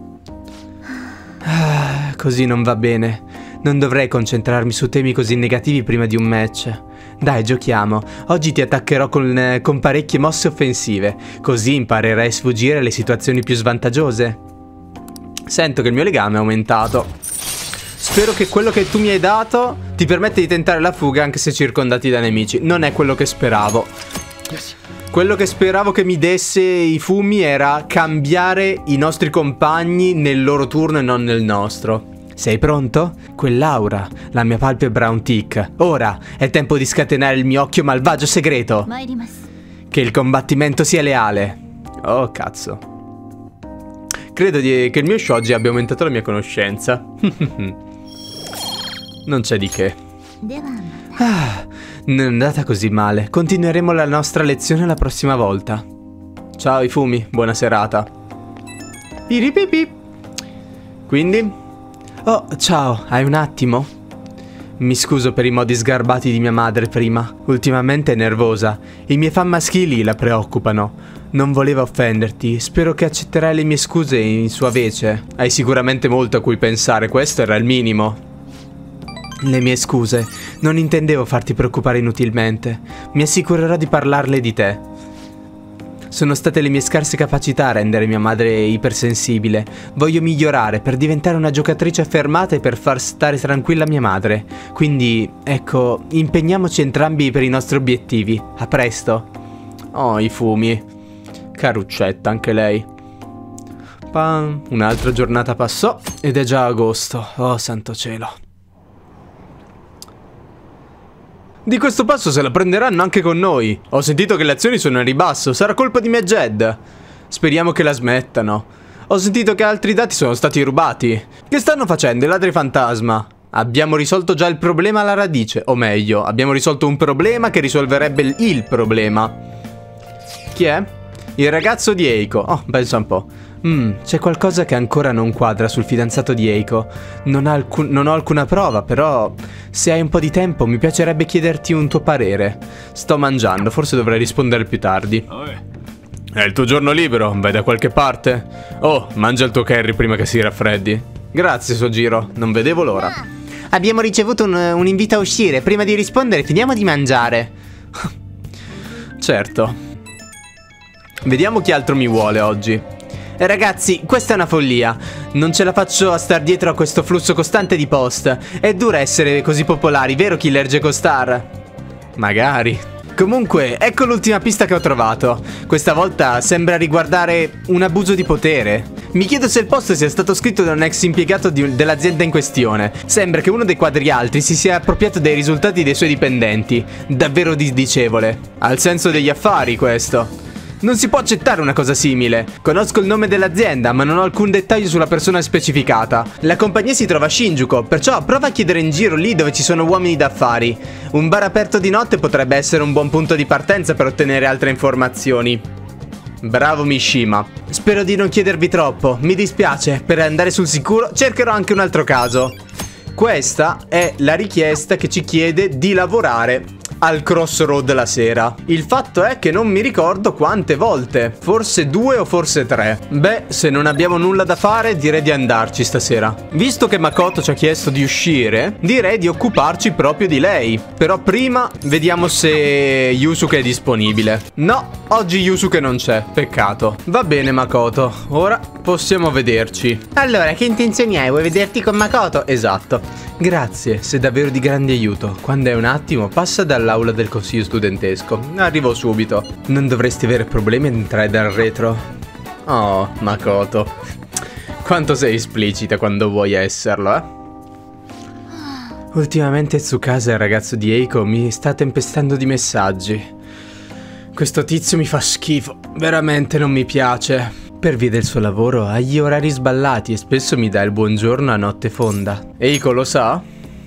Ah, così non va bene. Non dovrei concentrarmi su temi così negativi prima di un match. Dai, giochiamo. Oggi ti attaccherò con, eh, con parecchie mosse offensive. Così imparerai a sfuggire alle situazioni più svantaggiose. Sento che il mio legame è aumentato. Spero che quello che tu mi hai dato ti permette di tentare la fuga anche se circondati da nemici. Non è quello che speravo. Quello che speravo che mi desse i fumi era cambiare i nostri compagni nel loro turno e non nel nostro. Sei pronto? Quell'aura, la mia palpebra ha un tic. Ora è tempo di scatenare il mio occhio malvagio segreto. Che il combattimento sia leale. Oh, cazzo. Credo di, che il mio shogi abbia aumentato la mia conoscenza. Non c'è di che. Ah, non è andata così male. Continueremo la nostra lezione la prossima volta. Ciao i fumi, buona serata. Piripipi. Quindi? Oh, ciao, hai un attimo? Mi scuso per i modi sgarbati di mia madre prima. Ultimamente è nervosa. I miei fan maschili la preoccupano. Non volevo offenderti. Spero che accetterai le mie scuse in sua vece. Hai sicuramente molto a cui pensare. Questo era il minimo. Le mie scuse. Non intendevo farti preoccupare inutilmente. Mi assicurerò di parlarle di te. Sono state le mie scarse capacità a rendere mia madre ipersensibile. Voglio migliorare per diventare una giocatrice affermata e per far stare tranquilla mia madre. Quindi, ecco, impegniamoci entrambi per i nostri obiettivi. A presto. Oh, i fumi. Caruccetta, anche lei. Pam. Un'altra giornata passò ed è già agosto. Oh, santo cielo. Di questo passo se la prenderanno anche con noi. Ho sentito che le azioni sono in ribasso. Sarà colpa di mia Jed. Speriamo che la smettano. Ho sentito che altri dati sono stati rubati. Che stanno facendo i ladri fantasma? Abbiamo risolto già il problema alla radice. O meglio, abbiamo risolto un problema che risolverebbe il, il problema. Chi è? Il ragazzo di Eiko. Oh, pensa un po'. Mmm, c'è qualcosa che ancora non quadra sul fidanzato di Eiko. Non, ha alcun, non ho alcuna prova, però se hai un po' di tempo mi piacerebbe chiederti un tuo parere. Sto mangiando, forse dovrei rispondere più tardi. È il tuo giorno libero, vai da qualche parte? Oh, mangia il tuo curry prima che si raffreddi. Grazie, Sojiro, non vedevo l'ora. Abbiamo ricevuto un, un invito a uscire. Prima di rispondere finiamo di mangiare. Certo. Vediamo chi altro mi vuole oggi. Ragazzi, questa è una follia. Non ce la faccio a star dietro a questo flusso costante di post. È dura essere così popolari, vero Killer Geco Star? Magari. Comunque, ecco l'ultima pista che ho trovato. Questa volta sembra riguardare un abuso di potere. Mi chiedo se il post sia stato scritto da un ex impiegato dell'azienda in questione. Sembra che uno dei quadri altri si sia appropriato dei risultati dei suoi dipendenti. Davvero disdicevole. Ha il senso degli affari questo. Non si può accettare una cosa simile. Conosco il nome dell'azienda, ma non ho alcun dettaglio sulla persona specificata. La compagnia si trova a Shinjuku, perciò prova a chiedere in giro lì dove ci sono uomini d'affari. Un bar aperto di notte potrebbe essere un buon punto di partenza per ottenere altre informazioni. Bravo Mishima. Spero di non chiedervi troppo. Mi dispiace, per andare sul sicuro cercherò anche un altro caso. Questa è la richiesta che ci chiede di lavorare al Crossroad la sera. Il fatto è che non mi ricordo quante volte. Forse due o forse tre. Beh, se non abbiamo nulla da fare, direi di andarci stasera. Visto che Makoto ci ha chiesto di uscire, direi di occuparci proprio di lei. Però prima vediamo se Yusuke è disponibile. No, oggi Yusuke non c'è. Peccato. Va bene Makoto, ora possiamo vederci. Allora, che intenzioni hai? Vuoi vederti con Makoto? Esatto. Grazie, sei davvero di grande aiuto. Quando hai un attimo, passa dall'aula del consiglio studentesco. Arrivo subito. Non dovresti avere problemi ad entrare dal retro. Oh, Makoto. Quanto sei esplicita quando vuoi esserlo, eh? Ultimamente Tsukasa, il ragazzo di Eiko, mi sta tempestando di messaggi. Questo tizio mi fa schifo, veramente non mi piace. Per via del suo lavoro ha gli orari sballati e spesso mi dà il buongiorno a notte fonda. Eiko lo sa?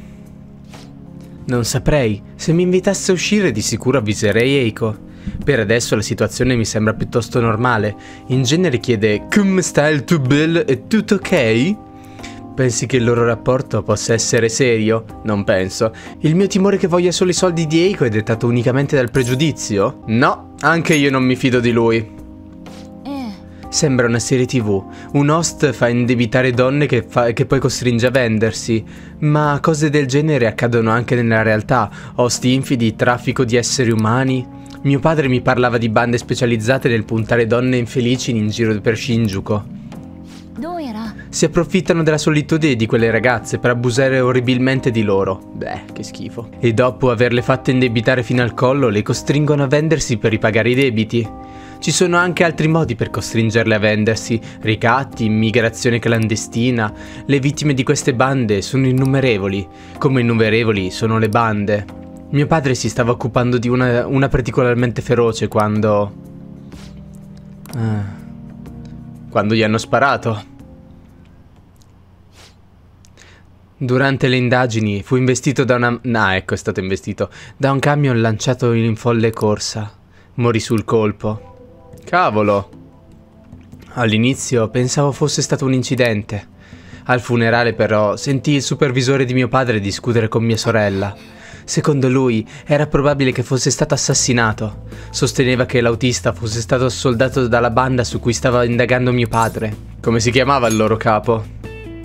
Non saprei, se mi invitasse a uscire di sicuro avviserei Eiko. Per adesso la situazione mi sembra piuttosto normale. In genere chiede "Come sta il tuo bel? È tutto ok?" Pensi che il loro rapporto possa essere serio? Non penso. Il mio timore che voglia solo i soldi di Eiko è dettato unicamente dal pregiudizio? No, anche io non mi fido di lui. Sembra una serie tv. Un host fa indebitare donne che, fa, che poi costringe a vendersi. Ma cose del genere accadono anche nella realtà. Host infidi, traffico di esseri umani. Mio padre mi parlava di bande specializzate nel puntare donne infelici in giro per Shinjuku. Si approfittano della solitudine di quelle ragazze per abusare orribilmente di loro. Beh, che schifo. E dopo averle fatte indebitare fino al collo, le costringono a vendersi per ripagare i debiti. Ci sono anche altri modi per costringerle a vendersi: ricatti, immigrazione clandestina. Le vittime di queste bande sono innumerevoli, come innumerevoli sono le bande. Mio padre si stava occupando di una, una particolarmente feroce quando... Ah. Quando gli hanno sparato. Durante le indagini fu investito da una... Ah, ecco, è stato investito da un camion lanciato in folle corsa. Morì sul colpo. Cavolo. All'inizio pensavo fosse stato un incidente. Al funerale però sentii il supervisore di mio padre discutere con mia sorella. Secondo lui era probabile che fosse stato assassinato. Sosteneva che l'autista fosse stato assoldato dalla banda su cui stava indagando mio padre. Come si chiamava il loro capo?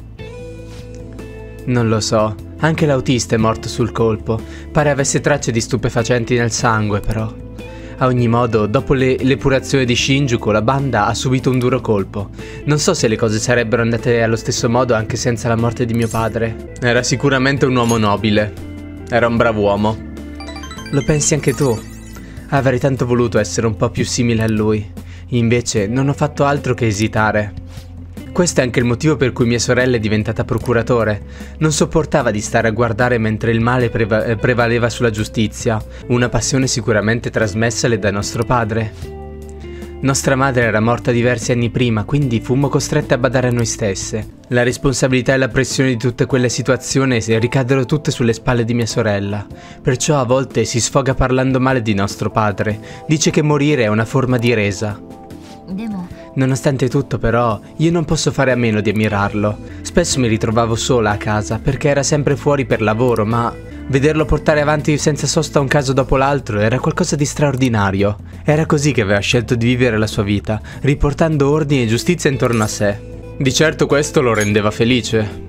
Non lo so. Anche l'autista è morto sul colpo. Pare avesse tracce di stupefacenti nel sangue, però. A ogni modo, dopo le- l'epurazione di Shinjuku, la banda ha subito un duro colpo. Non so se le cose sarebbero andate allo stesso modo anche senza la morte di mio padre. Era sicuramente un uomo nobile. Era un brav'uomo. Lo pensi anche tu? Avrei tanto voluto essere un po' più simile a lui. Invece non ho fatto altro che esitare. Questo è anche il motivo per cui mia sorella è diventata procuratore. Non sopportava di stare a guardare mentre il male preva- prevaleva sulla giustizia, una passione sicuramente trasmessale da nostro padre. Nostra madre era morta diversi anni prima, quindi fummo costrette a badare a noi stesse. La responsabilità e la pressione di tutte quelle situazioni ricaddero tutte sulle spalle di mia sorella. Perciò a volte si sfoga parlando male di nostro padre. Dice che morire è una forma di resa. Nonostante tutto però, io non posso fare a meno di ammirarlo. Spesso mi ritrovavo sola a casa perché era sempre fuori per lavoro, ma vederlo portare avanti senza sosta un caso dopo l'altro era qualcosa di straordinario. Era così che aveva scelto di vivere la sua vita, riportando ordine e giustizia intorno a sé. Di certo questo lo rendeva felice.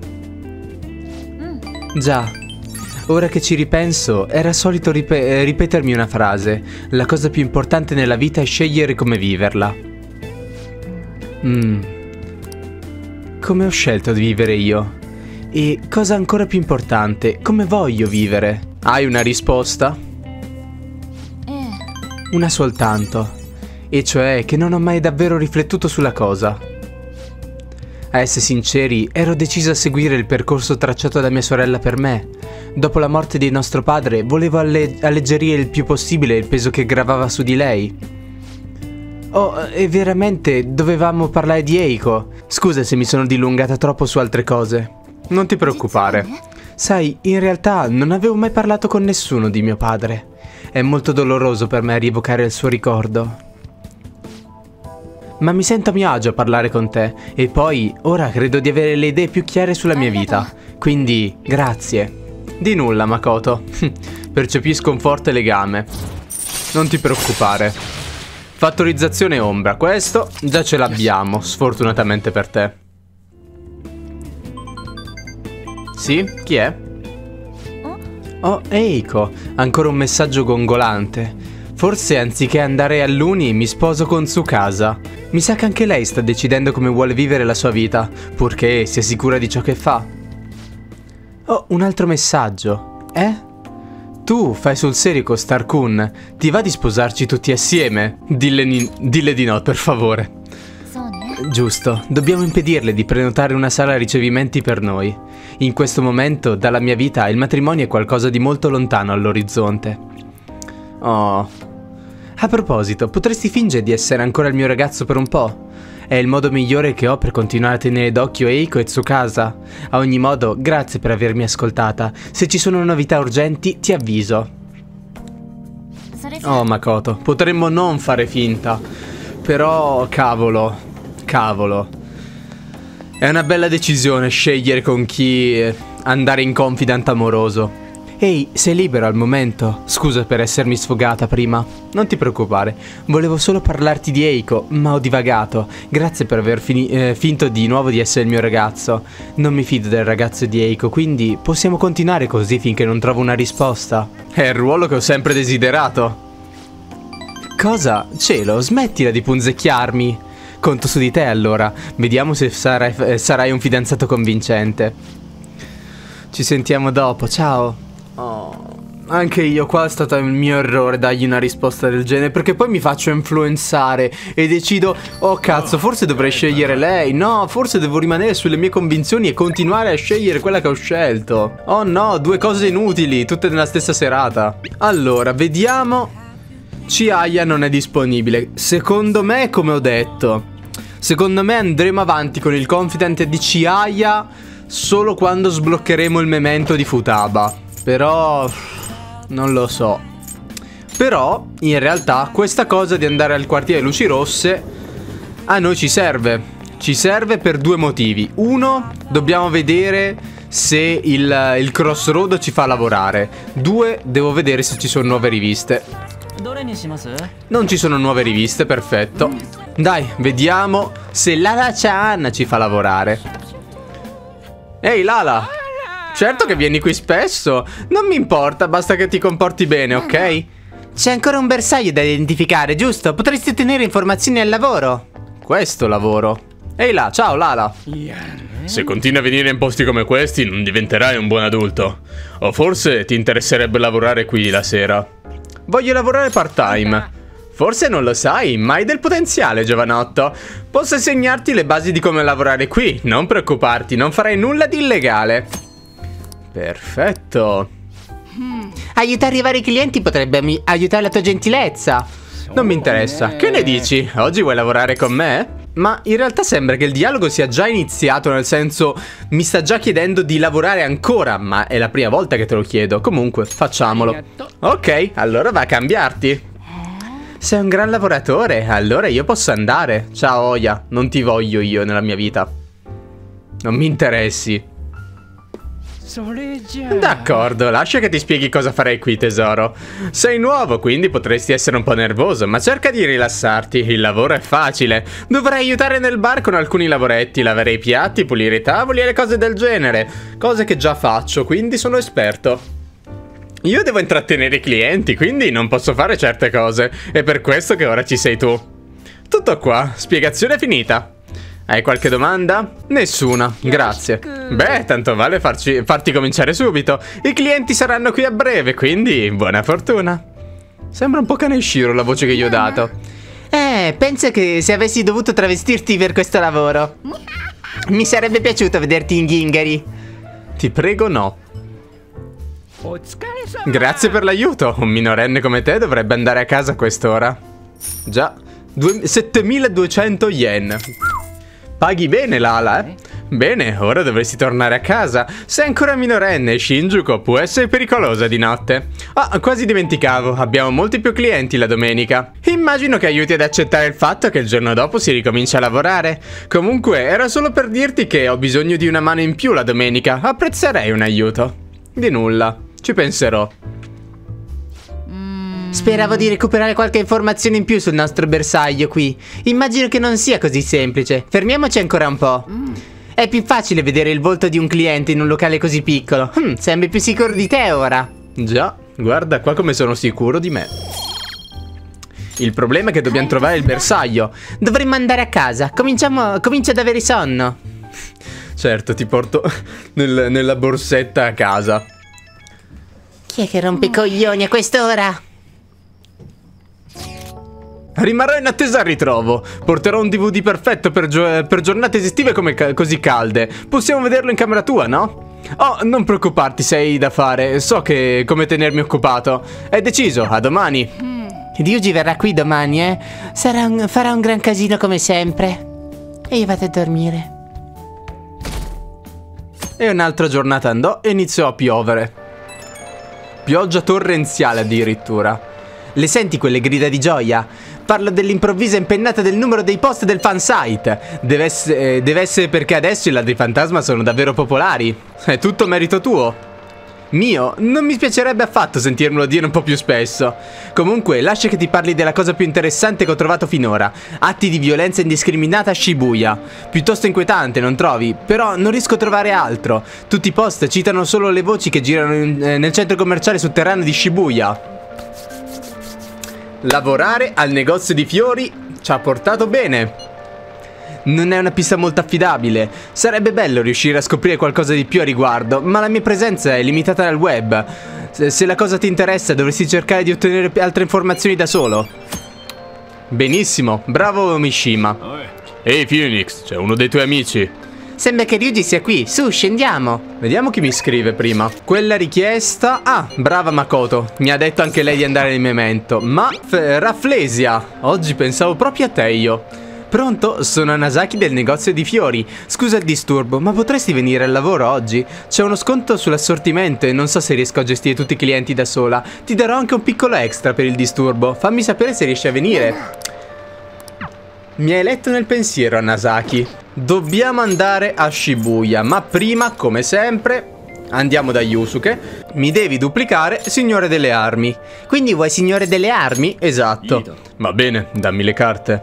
Già. Ora che ci ripenso, era solito rip- ripetermi una frase: la cosa più importante nella vita è scegliere come viverla. Mm. Come ho scelto di vivere io? E cosa ancora più importante, come voglio vivere? Hai una risposta? Una soltanto. E cioè che non ho mai davvero riflettuto sulla cosa. A essere sinceri, ero deciso a seguire il percorso tracciato da mia sorella per me. Dopo la morte di nostro padre, volevo alle- alleggerire il più possibile il peso che gravava su di lei. Oh, e veramente dovevamo parlare di Eiko. Scusa se mi sono dilungata troppo su altre cose. Non ti preoccupare. Sai, in realtà non avevo mai parlato con nessuno di mio padre. È molto doloroso per me rievocare il suo ricordo. Ma mi sento a mio agio a parlare con te. E poi, ora credo di avere le idee più chiare sulla mia vita. Quindi, grazie. Di nulla, Makoto. Percepisco un forte legame. Non ti preoccupare. Fattorizzazione ombra, questo già ce l'abbiamo, sfortunatamente per te. Sì? Chi è? Oh, Eiko, ancora un messaggio gongolante. Forse anziché andare all'uni mi sposo con Tsukasa. Mi sa che anche lei sta decidendo come vuole vivere la sua vita, purché sia sicura di ciò che fa. Oh, un altro messaggio. Eh? Tu fai sul serio con Star-kun? Ti va di sposarci tutti assieme? Dille, ni- dille di no, per favore. Giusto, dobbiamo impedirle di prenotare una sala ricevimenti per noi. In questo momento, dalla mia vita, il matrimonio è qualcosa di molto lontano all'orizzonte. Oh. A proposito, potresti fingere di essere ancora il mio ragazzo per un po'? È il modo migliore che ho per continuare a tenere d'occhio Eiko e Tsukasa. A ogni modo, grazie per avermi ascoltata. Se ci sono novità urgenti, ti avviso. Oh, Makoto, potremmo non fare finta. Però, cavolo... Cavolo. È una bella decisione scegliere con chi andare in confidant amoroso. Ehi, sei libero al momento? Scusa per essermi sfogata prima. Non ti preoccupare, volevo solo parlarti di Eiko, ma ho divagato. Grazie per aver eh, finto di nuovo di essere il mio ragazzo. Non mi fido del ragazzo di Eiko, quindi possiamo continuare così finché non trovo una risposta. È il ruolo che ho sempre desiderato. Cosa? Cielo, smettila di punzecchiarmi. Conto su di te allora, vediamo se sarai, eh, sarai un fidanzato convincente. Ci sentiamo dopo, ciao. Oh, anche io qua è stato il mio errore dargli una risposta del genere, perché poi mi faccio influenzare e decido, oh cazzo, forse dovrei scegliere lei. No, forse devo rimanere sulle mie convinzioni e continuare a scegliere quella che ho scelto. Oh no, due cose inutili, tutte nella stessa serata. Allora, vediamo. Chihaya non è disponibile. Secondo me, come ho detto, secondo me andremo avanti con il confident di Chihaya solo quando sbloccheremo il memento di Futaba. Però non lo so. Però in realtà questa cosa di andare al quartiere Luci Rosse a noi ci serve. Ci serve per due motivi. Uno, dobbiamo vedere se il, il crossroad ci fa lavorare. Due, devo vedere se ci sono nuove riviste. Non ci sono nuove riviste, perfetto. Dai, vediamo se Lala-chan ci fa lavorare. Ehi Lala, certo che vieni qui spesso. Non mi importa, basta che ti comporti bene, ok? C'è ancora un bersaglio da identificare, giusto? Potresti ottenere informazioni al lavoro. Questo lavoro. Ehi là, ciao Lala. Se continui a venire in posti come questi non diventerai un buon adulto. O forse ti interesserebbe lavorare qui la sera. Voglio lavorare part-time. Forse non lo sai, ma hai del potenziale, giovanotto. Posso insegnarti le basi di come lavorare qui. Non preoccuparti, non farai nulla di illegale. Perfetto. Hmm. Aiutare a arrivare i clienti potrebbe aiutare la tua gentilezza. Non mi interessa. Che ne dici? Oggi vuoi lavorare con me? Ma in realtà sembra che il dialogo sia già iniziato, nel senso mi sta già chiedendo di lavorare ancora, ma è la prima volta che te lo chiedo. Comunque, facciamolo. Ok, allora va a cambiarti. Sei un gran lavoratore, allora io posso andare. Ciao Oya, non ti voglio io nella mia vita. Non mi interessi. D'accordo, lascia che ti spieghi cosa farei qui, tesoro. Sei nuovo, quindi potresti essere un po' nervoso, ma cerca di rilassarti. Il lavoro è facile. Dovrai aiutare nel bar con alcuni lavoretti, lavare i piatti, pulire i tavoli e le cose del genere. Cose che già faccio, quindi sono esperto. Io devo intrattenere i clienti, quindi non posso fare certe cose. È per questo che ora ci sei tu. Tutto qua, spiegazione finita. Hai qualche domanda? Nessuna, grazie. Beh, tanto vale farci, farti cominciare subito. I clienti saranno qui a breve, quindi buona fortuna. Sembra un po' Kaneshiro la voce che gli ho dato. Eh, penso che se avessi dovuto travestirti per questo lavoro, mi sarebbe piaciuto vederti in Gingari. Ti prego no. Grazie per l'aiuto. Un minorenne come te dovrebbe andare a casa a quest'ora. Già, settemiladuecento yen. Paghi bene, Lala, eh? Bene, ora dovresti tornare a casa. Sei ancora minorenne, Shinjuku può essere pericolosa di notte. Ah, quasi dimenticavo, abbiamo molti più clienti la domenica. Immagino che aiuti ad accettare il fatto che il giorno dopo si ricomincia a lavorare. Comunque, era solo per dirti che ho bisogno di una mano in più la domenica. Apprezzerei un aiuto. Di nulla, ci penserò. Speravo di recuperare qualche informazione in più sul nostro bersaglio qui. Immagino che non sia così semplice. Fermiamoci ancora un po'. È più facile vedere il volto di un cliente in un locale così piccolo. Hm, sembri più sicuro di te ora. Già, guarda qua come sono sicuro di me. Il problema è che dobbiamo trovare il bersaglio. Dovremmo andare a casa. Cominciamo, comincio ad avere sonno. Certo, ti porto nel, nella borsetta a casa. Chi è che rompe i coglioni a quest'ora? Rimarrò in attesa al ritrovo. Porterò un D V D perfetto per, gio per giornate estive come ca così calde. Possiamo vederlo in camera tua, no? Oh, non preoccuparti, sei da fare. So che come tenermi occupato. È deciso, a domani. Ryuji verrà qui domani, eh? Sarà un, farà un gran casino come sempre. E io vado a dormire. E un'altra giornata andò e iniziò a piovere. Pioggia torrenziale addirittura. Le senti quelle grida di gioia? Parlo dell'improvvisa impennata del numero dei post del fansite. Deve essere, eh, deve essere perché adesso i ladri fantasma sono davvero popolari. È tutto merito tuo. Mio? Non mi piacerebbe affatto sentirmelo dire un po' più spesso. Comunque, lascia che ti parli della cosa più interessante che ho trovato finora. Atti di violenza indiscriminata a Shibuya. Piuttosto inquietante, non trovi? Però non riesco a trovare altro. Tutti i post citano solo le voci che girano in, eh, nel centro commerciale sotterraneo di Shibuya. Lavorare al negozio di fiori ci ha portato bene. Non è una pista molto affidabile. Sarebbe bello riuscire a scoprire qualcosa di più a riguardo, ma la mia presenza è limitata dal web. Se, se la cosa ti interessa dovresti cercare di ottenere altre informazioni da solo. Benissimo, bravo Mishima. Ehi Phoenix, c'è uno dei tuoi amici. Sembra che Ryuji sia qui, su scendiamo. Vediamo chi mi scrive prima. Quella richiesta. Ah, brava Makoto. Mi ha detto anche lei di andare nel memento. Ma Rafflesia, oggi pensavo proprio a te io. Pronto? Sono Anasaki del negozio di fiori. Scusa il disturbo, ma potresti venire al lavoro oggi? C'è uno sconto sull'assortimento e non so se riesco a gestire tutti i clienti da sola. Ti darò anche un piccolo extra per il disturbo. Fammi sapere se riesci a venire. Mi hai letto nel pensiero, Anasaki. Dobbiamo andare a Shibuya, ma prima, come sempre, andiamo da Yusuke. Mi devi duplicare Signore delle Armi. Quindi vuoi Signore delle Armi? Esatto. Va bene, dammi le carte.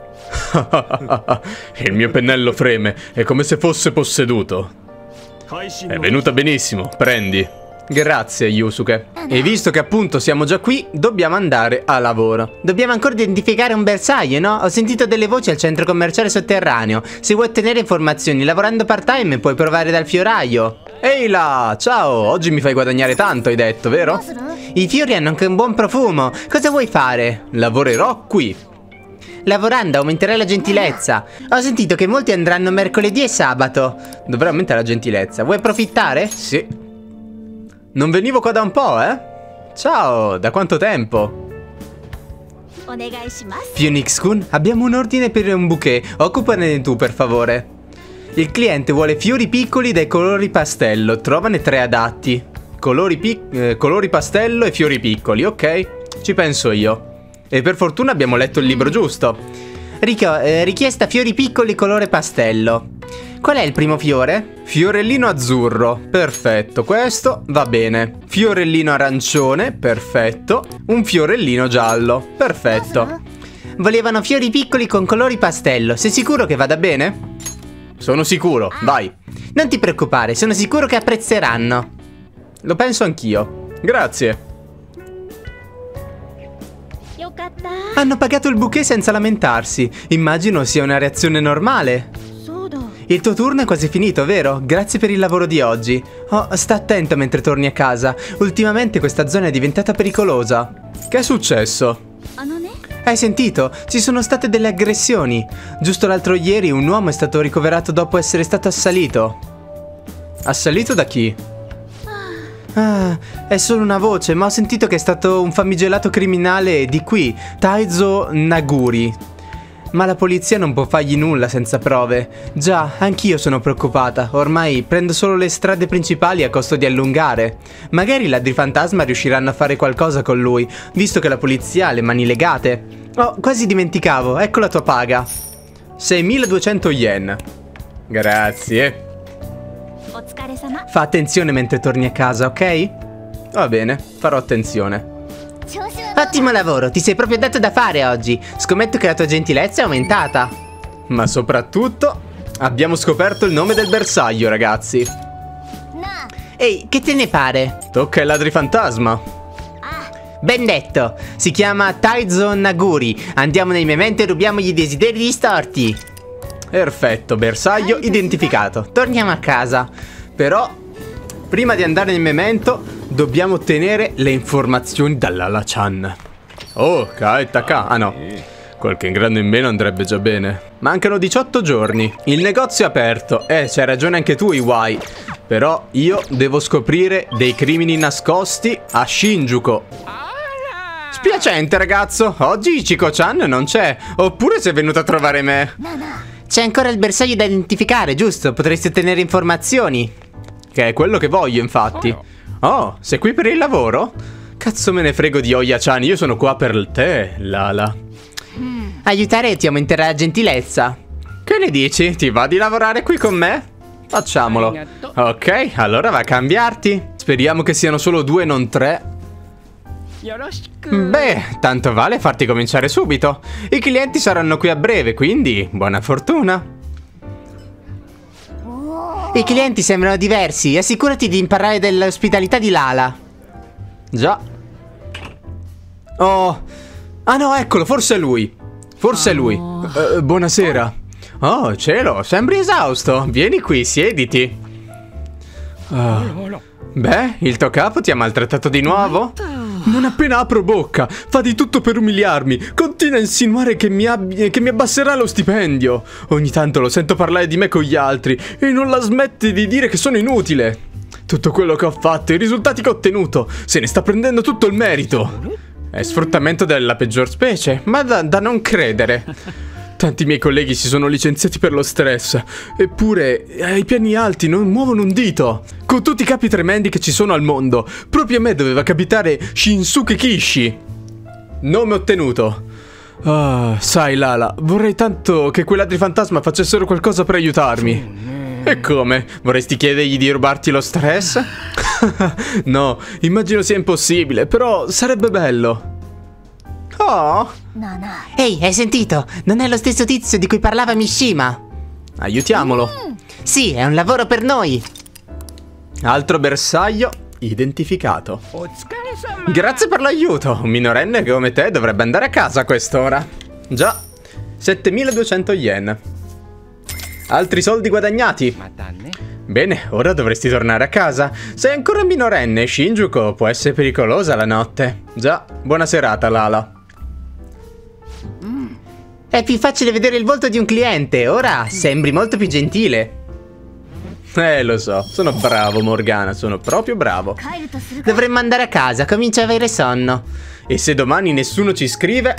Il mio pennello freme, è come se fosse posseduto. È venuta benissimo, prendi. Grazie Yusuke. E visto che appunto siamo già qui, dobbiamo andare a lavoro. Dobbiamo ancora identificare un bersaglio, no? Ho sentito delle voci al centro commerciale sotterraneo. Se vuoi ottenere informazioni lavorando part time puoi provare dal fioraio. Ehi là, ciao, oggi mi fai guadagnare tanto, hai detto, vero? I fiori hanno anche un buon profumo. Cosa vuoi fare? Lavorerò qui. Lavorando aumenterai la gentilezza. Ho sentito che molti andranno mercoledì e sabato. Dovrei aumentare la gentilezza. Vuoi approfittare? Sì. Non venivo qua da un po', eh? Ciao, da quanto tempo? Phoenix-kun, abbiamo un ordine per un bouquet. Occupane tu, per favore. Il cliente vuole fiori piccoli dai colori pastello. Trovane tre adatti. Colori, pic eh, colori pastello e fiori piccoli, ok? Ci penso io. E per fortuna abbiamo letto il libro giusto. Rico eh, richiesta fiori piccoli colore pastello. Qual è il primo fiore? Fiorellino azzurro, perfetto, questo va bene. Fiorellino arancione, perfetto. Un fiorellino giallo, perfetto. Volevano fiori piccoli con colori pastello, sei sicuro che vada bene? Sono sicuro, vai. Non ti preoccupare, sono sicuro che apprezzeranno. Lo penso anch'io, grazie. Hanno pagato il bouquet senza lamentarsi. Immagino sia una reazione normale. Il tuo turno è quasi finito, vero? Grazie per il lavoro di oggi. Oh, sta attento mentre torni a casa. Ultimamente questa zona è diventata pericolosa. Che è successo? Hai sentito? Ci sono state delle aggressioni. Giusto l'altro ieri un uomo è stato ricoverato dopo essere stato assalito. Assalito da chi? Ah, è solo una voce, ma ho sentito che è stato un famigerato criminale di qui, Taizo Naguri. Ma la polizia non può fargli nulla senza prove. Già, anch'io sono preoccupata. Ormai prendo solo le strade principali a costo di allungare. Magari i ladri fantasma riusciranno a fare qualcosa con lui, visto che la polizia ha le mani legate. Oh, quasi dimenticavo, ecco la tua paga. seimiladuecento yen. Grazie. Fa attenzione mentre torni a casa, ok? Va bene, farò attenzione. Ottimo lavoro, ti sei proprio dato da fare oggi. Scommetto che la tua gentilezza è aumentata. Ma soprattutto abbiamo scoperto il nome del bersaglio, ragazzi. Ehi, che te ne pare? Tocca ai ladri fantasma. Ben detto. Si chiama Taizo Naguri. Andiamo nei memento e rubiamogli i desideri distorti. Perfetto, bersaglio identificato. Torniamo a casa. Però, prima di andare nel memento, dobbiamo ottenere le informazioni dall'Ala-chan. Oh, Kaetaka. Ah no, qualche ingrano in meno andrebbe già bene. Mancano diciotto giorni. Il negozio è aperto. Eh, c'hai ragione anche tu, Iwai. Però io devo scoprire dei crimini nascosti a Shinjuku. Spiacente, ragazzo. Oggi Ichiko-chan non c'è. Oppure sei venuto a trovare me. C'è ancora il bersaglio da identificare, giusto? Potresti ottenere informazioni. Che è quello che voglio, infatti. Oh, sei qui per il lavoro? Cazzo me ne frego di Oya-chan. Io sono qua per te, Lala. Aiutare ti aumenterà la gentilezza. Che ne dici? Ti va di lavorare qui con me? Facciamolo. Ok, allora va a cambiarti. Speriamo che siano solo due, non tre. Beh, tanto vale farti cominciare subito. I clienti saranno qui a breve, quindi buona fortuna. I clienti sembrano diversi. Assicurati di imparare dell'ospitalità di Lala. Già. Oh. Ah no, eccolo, forse è lui. Forse è lui. Uh, buonasera. Oh, cielo, sembri esausto. Vieni qui, siediti. Uh. Beh, il tuo capo ti ha maltrattato di nuovo? Non appena apro bocca, fa di tutto per umiliarmi. Continua a insinuare che mi, abbi- che mi abbasserà lo stipendio. Ogni tanto lo sento parlare di me con gli altri e non la smette di dire che sono inutile. Tutto quello che ho fatto, i risultati che ho ottenuto, se ne sta prendendo tutto il merito. È sfruttamento della peggior specie, ma da, da non credere. Tanti miei colleghi si sono licenziati per lo stress. Eppure, ai piani alti non muovono un dito. Con tutti i capi tremendi che ci sono al mondo, proprio a me doveva capitare Shinsuke Kishi. Nome ottenuto. Ah, sai Lala, vorrei tanto che quei ladri fantasma facessero qualcosa per aiutarmi. E come? Vorresti chiedergli di rubarti lo stress? No, immagino sia impossibile, però sarebbe bello. Oh. Ehi, hai sentito? Non è lo stesso tizio di cui parlava Mishima. Aiutiamolo. Sì, è un lavoro per noi. Altro bersaglio identificato. Grazie per l'aiuto. Un minorenne come te dovrebbe andare a casa a quest'ora. Già, settemiladuecento yen. Altri soldi guadagnati. Bene, ora dovresti tornare a casa. Sei ancora minorenne, Shinjuku può essere pericolosa la notte. Già, buona serata, Lala. È più facile vedere il volto di un cliente. Ora sembri molto più gentile. Eh, lo so, sono bravo, Morgana, sono proprio bravo. Dovremmo andare a casa, comincio a avere sonno. E se domani nessuno ci scrive...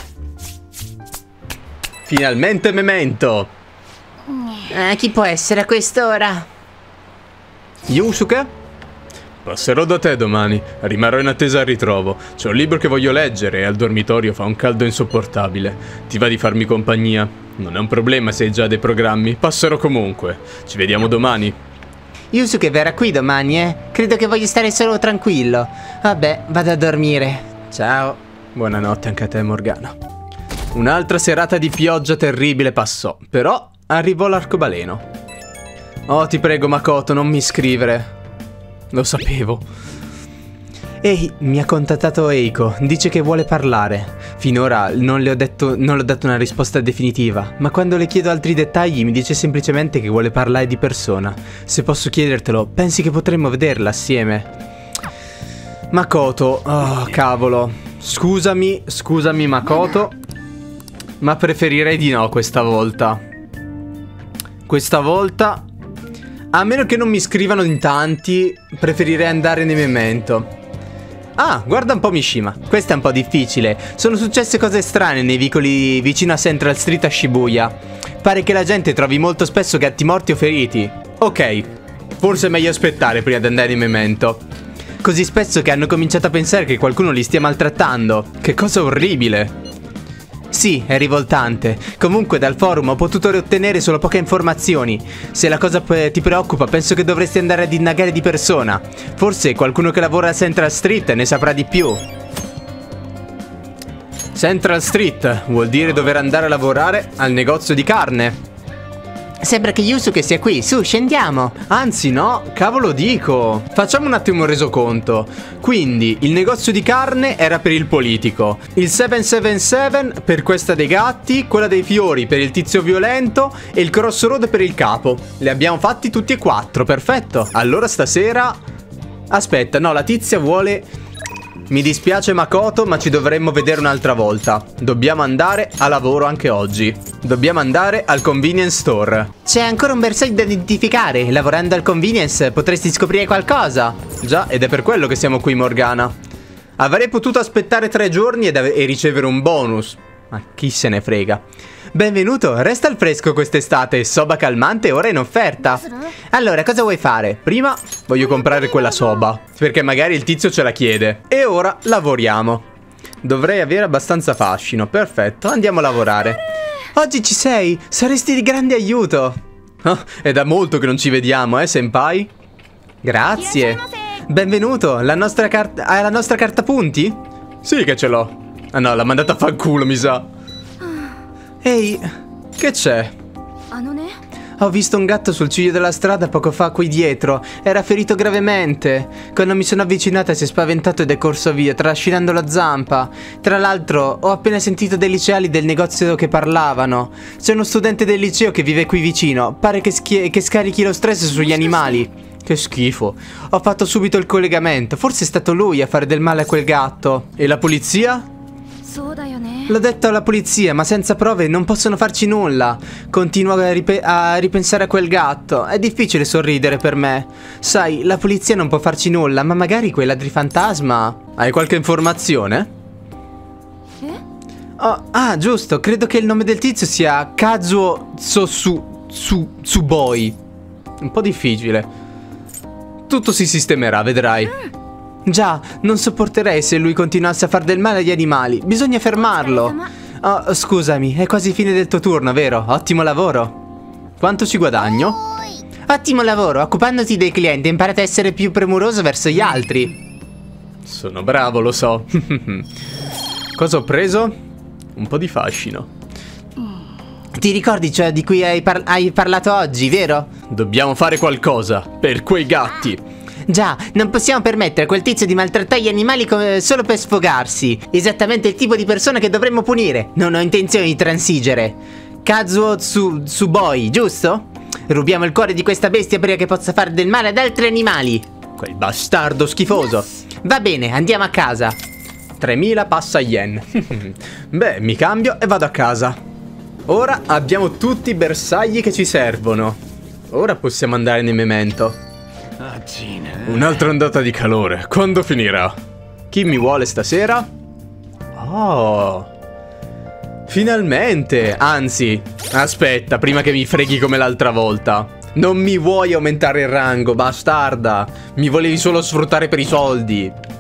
Finalmente memento. Eh, chi può essere a quest'ora? Yusuke? Passerò da te domani, rimarrò in attesa al ritrovo. C'è un libro che voglio leggere e al dormitorio fa un caldo insopportabile. Ti va di farmi compagnia? Non è un problema se hai già dei programmi, passerò comunque. Ci vediamo domani. Yusuke verrà qui domani, eh? Credo che voglio stare solo tranquillo. Vabbè, vado a dormire. Ciao. Buonanotte anche a te, Morgana. Un'altra serata di pioggia terribile passò, però arrivò l'arcobaleno. Oh, ti prego, Makoto, non mi scrivere. Lo sapevo. Ehi, mi ha contattato Eiko, dice che vuole parlare. Finora non le ho detto, non le ho dato una risposta definitiva, ma quando le chiedo altri dettagli mi dice semplicemente che vuole parlare di persona. Se posso chiedertelo, pensi che potremmo vederla assieme? Makoto, oh cavolo. Scusami, scusami Makoto, ma preferirei di no questa volta. Questa volta... A meno che non mi scrivano in tanti, preferirei andare nei memento. Ah, guarda un po' Mishima. Questo è un po' difficile. Sono successe cose strane nei vicoli vicino a Central Street a Shibuya. Pare che la gente trovi molto spesso gatti morti o feriti. Ok, forse è meglio aspettare prima di andare in memento. Così spesso che hanno cominciato a pensare che qualcuno li stia maltrattando. Che cosa orribile. Sì, è rivoltante. Comunque dal forum ho potuto ottenere solo poche informazioni. Se la cosa ti preoccupa, penso che dovresti andare ad indagare di persona. Forse qualcuno che lavora a Central Street ne saprà di più. Central Street vuol dire dover andare a lavorare al negozio di carne. Sembra che Yusuke sia qui, su, scendiamo. Anzi no, cavolo dico. Facciamo un attimo un resoconto. Quindi il negozio di carne era per il politico, il sette sette sette per questa dei gatti, quella dei fiori per il tizio violento e il crossroad per il capo. Li abbiamo fatti tutti e quattro, perfetto. Allora stasera... Aspetta, no, la tizia vuole... Mi dispiace Makoto, ma ci dovremmo vedere un'altra volta. Dobbiamo andare a lavoro anche oggi. Dobbiamo andare al convenience store. C'è ancora un bersaglio da identificare. Lavorando al convenience potresti scoprire qualcosa. Già, ed è per quello che siamo qui, Morgana. Avrei potuto aspettare tre giorni ed e ricevere un bonus. Ma chi se ne frega. Benvenuto, resta al fresco quest'estate. Soba calmante ora in offerta. Allora, cosa vuoi fare? Prima voglio comprare quella soba, perché magari il tizio ce la chiede. E ora lavoriamo. Dovrei avere abbastanza fascino. Perfetto, andiamo a lavorare. Oggi ci sei? Saresti di grande aiuto. Oh, è da molto che non ci vediamo, eh, senpai? Grazie. Benvenuto, la nostra carta... Hai la nostra carta punti? Sì che ce l'ho. Ah no, l'ha mandata a fanculo, mi sa. Ehi, che c'è? Ho visto un gatto sul ciglio della strada poco fa qui dietro. Era ferito gravemente. Quando mi sono avvicinata si è spaventato ed è corso via, trascinando la zampa. Tra l'altro, ho appena sentito dei liceali del negozio che parlavano. C'è uno studente del liceo che vive qui vicino. Pare che, che scarichi lo stress sugli animali. Che schifo. Ho fatto subito il collegamento. Forse è stato lui a fare del male a quel gatto. E la polizia? L'ho detto alla polizia, ma senza prove non possono farci nulla. Continuo a, rip a ripensare a quel gatto. È difficile sorridere per me. Sai, la polizia non può farci nulla, ma magari quei ladri fantasma... Hai qualche informazione? Oh, ah, giusto, credo che il nome del tizio sia Kazuo Sosu... Su... Tsuboi. Un po' difficile. Tutto si sistemerà, vedrai. Già, non sopporterei se lui continuasse a far del male agli animali. Bisogna fermarlo. Oh, scusami, è quasi fine del tuo turno, vero? Ottimo lavoro. Quanto ci guadagno? Ottimo lavoro, occupandoti dei clienti imparate a essere più premuroso verso gli altri. Sono bravo, lo so. Cosa ho preso? Un po' di fascino. Ti ricordi ciò di cui hai, par hai parlato oggi, vero? Dobbiamo fare qualcosa per quei gatti. Già, non possiamo permettere a quel tizio di maltrattare gli animali solo per sfogarsi. Esattamente il tipo di persona che dovremmo punire. Non ho intenzione di transigere. Kazuo Tsu Tsuboi, giusto? Rubiamo il cuore di questa bestia prima che possa fare del male ad altri animali. Quel bastardo schifoso. Va bene, andiamo a casa. tremila passa yen. Beh, mi cambio e vado a casa. Ora abbiamo tutti i bersagli che ci servono. Ora possiamo andare nel memento. Un'altra ondata di calore. Quando finirà? Chi mi vuole stasera? Oh, finalmente. Anzi, aspetta, prima che mi freghi come l'altra volta. Non mi vuoi aumentare il rango, bastarda. Mi volevi solo sfruttare per i soldi.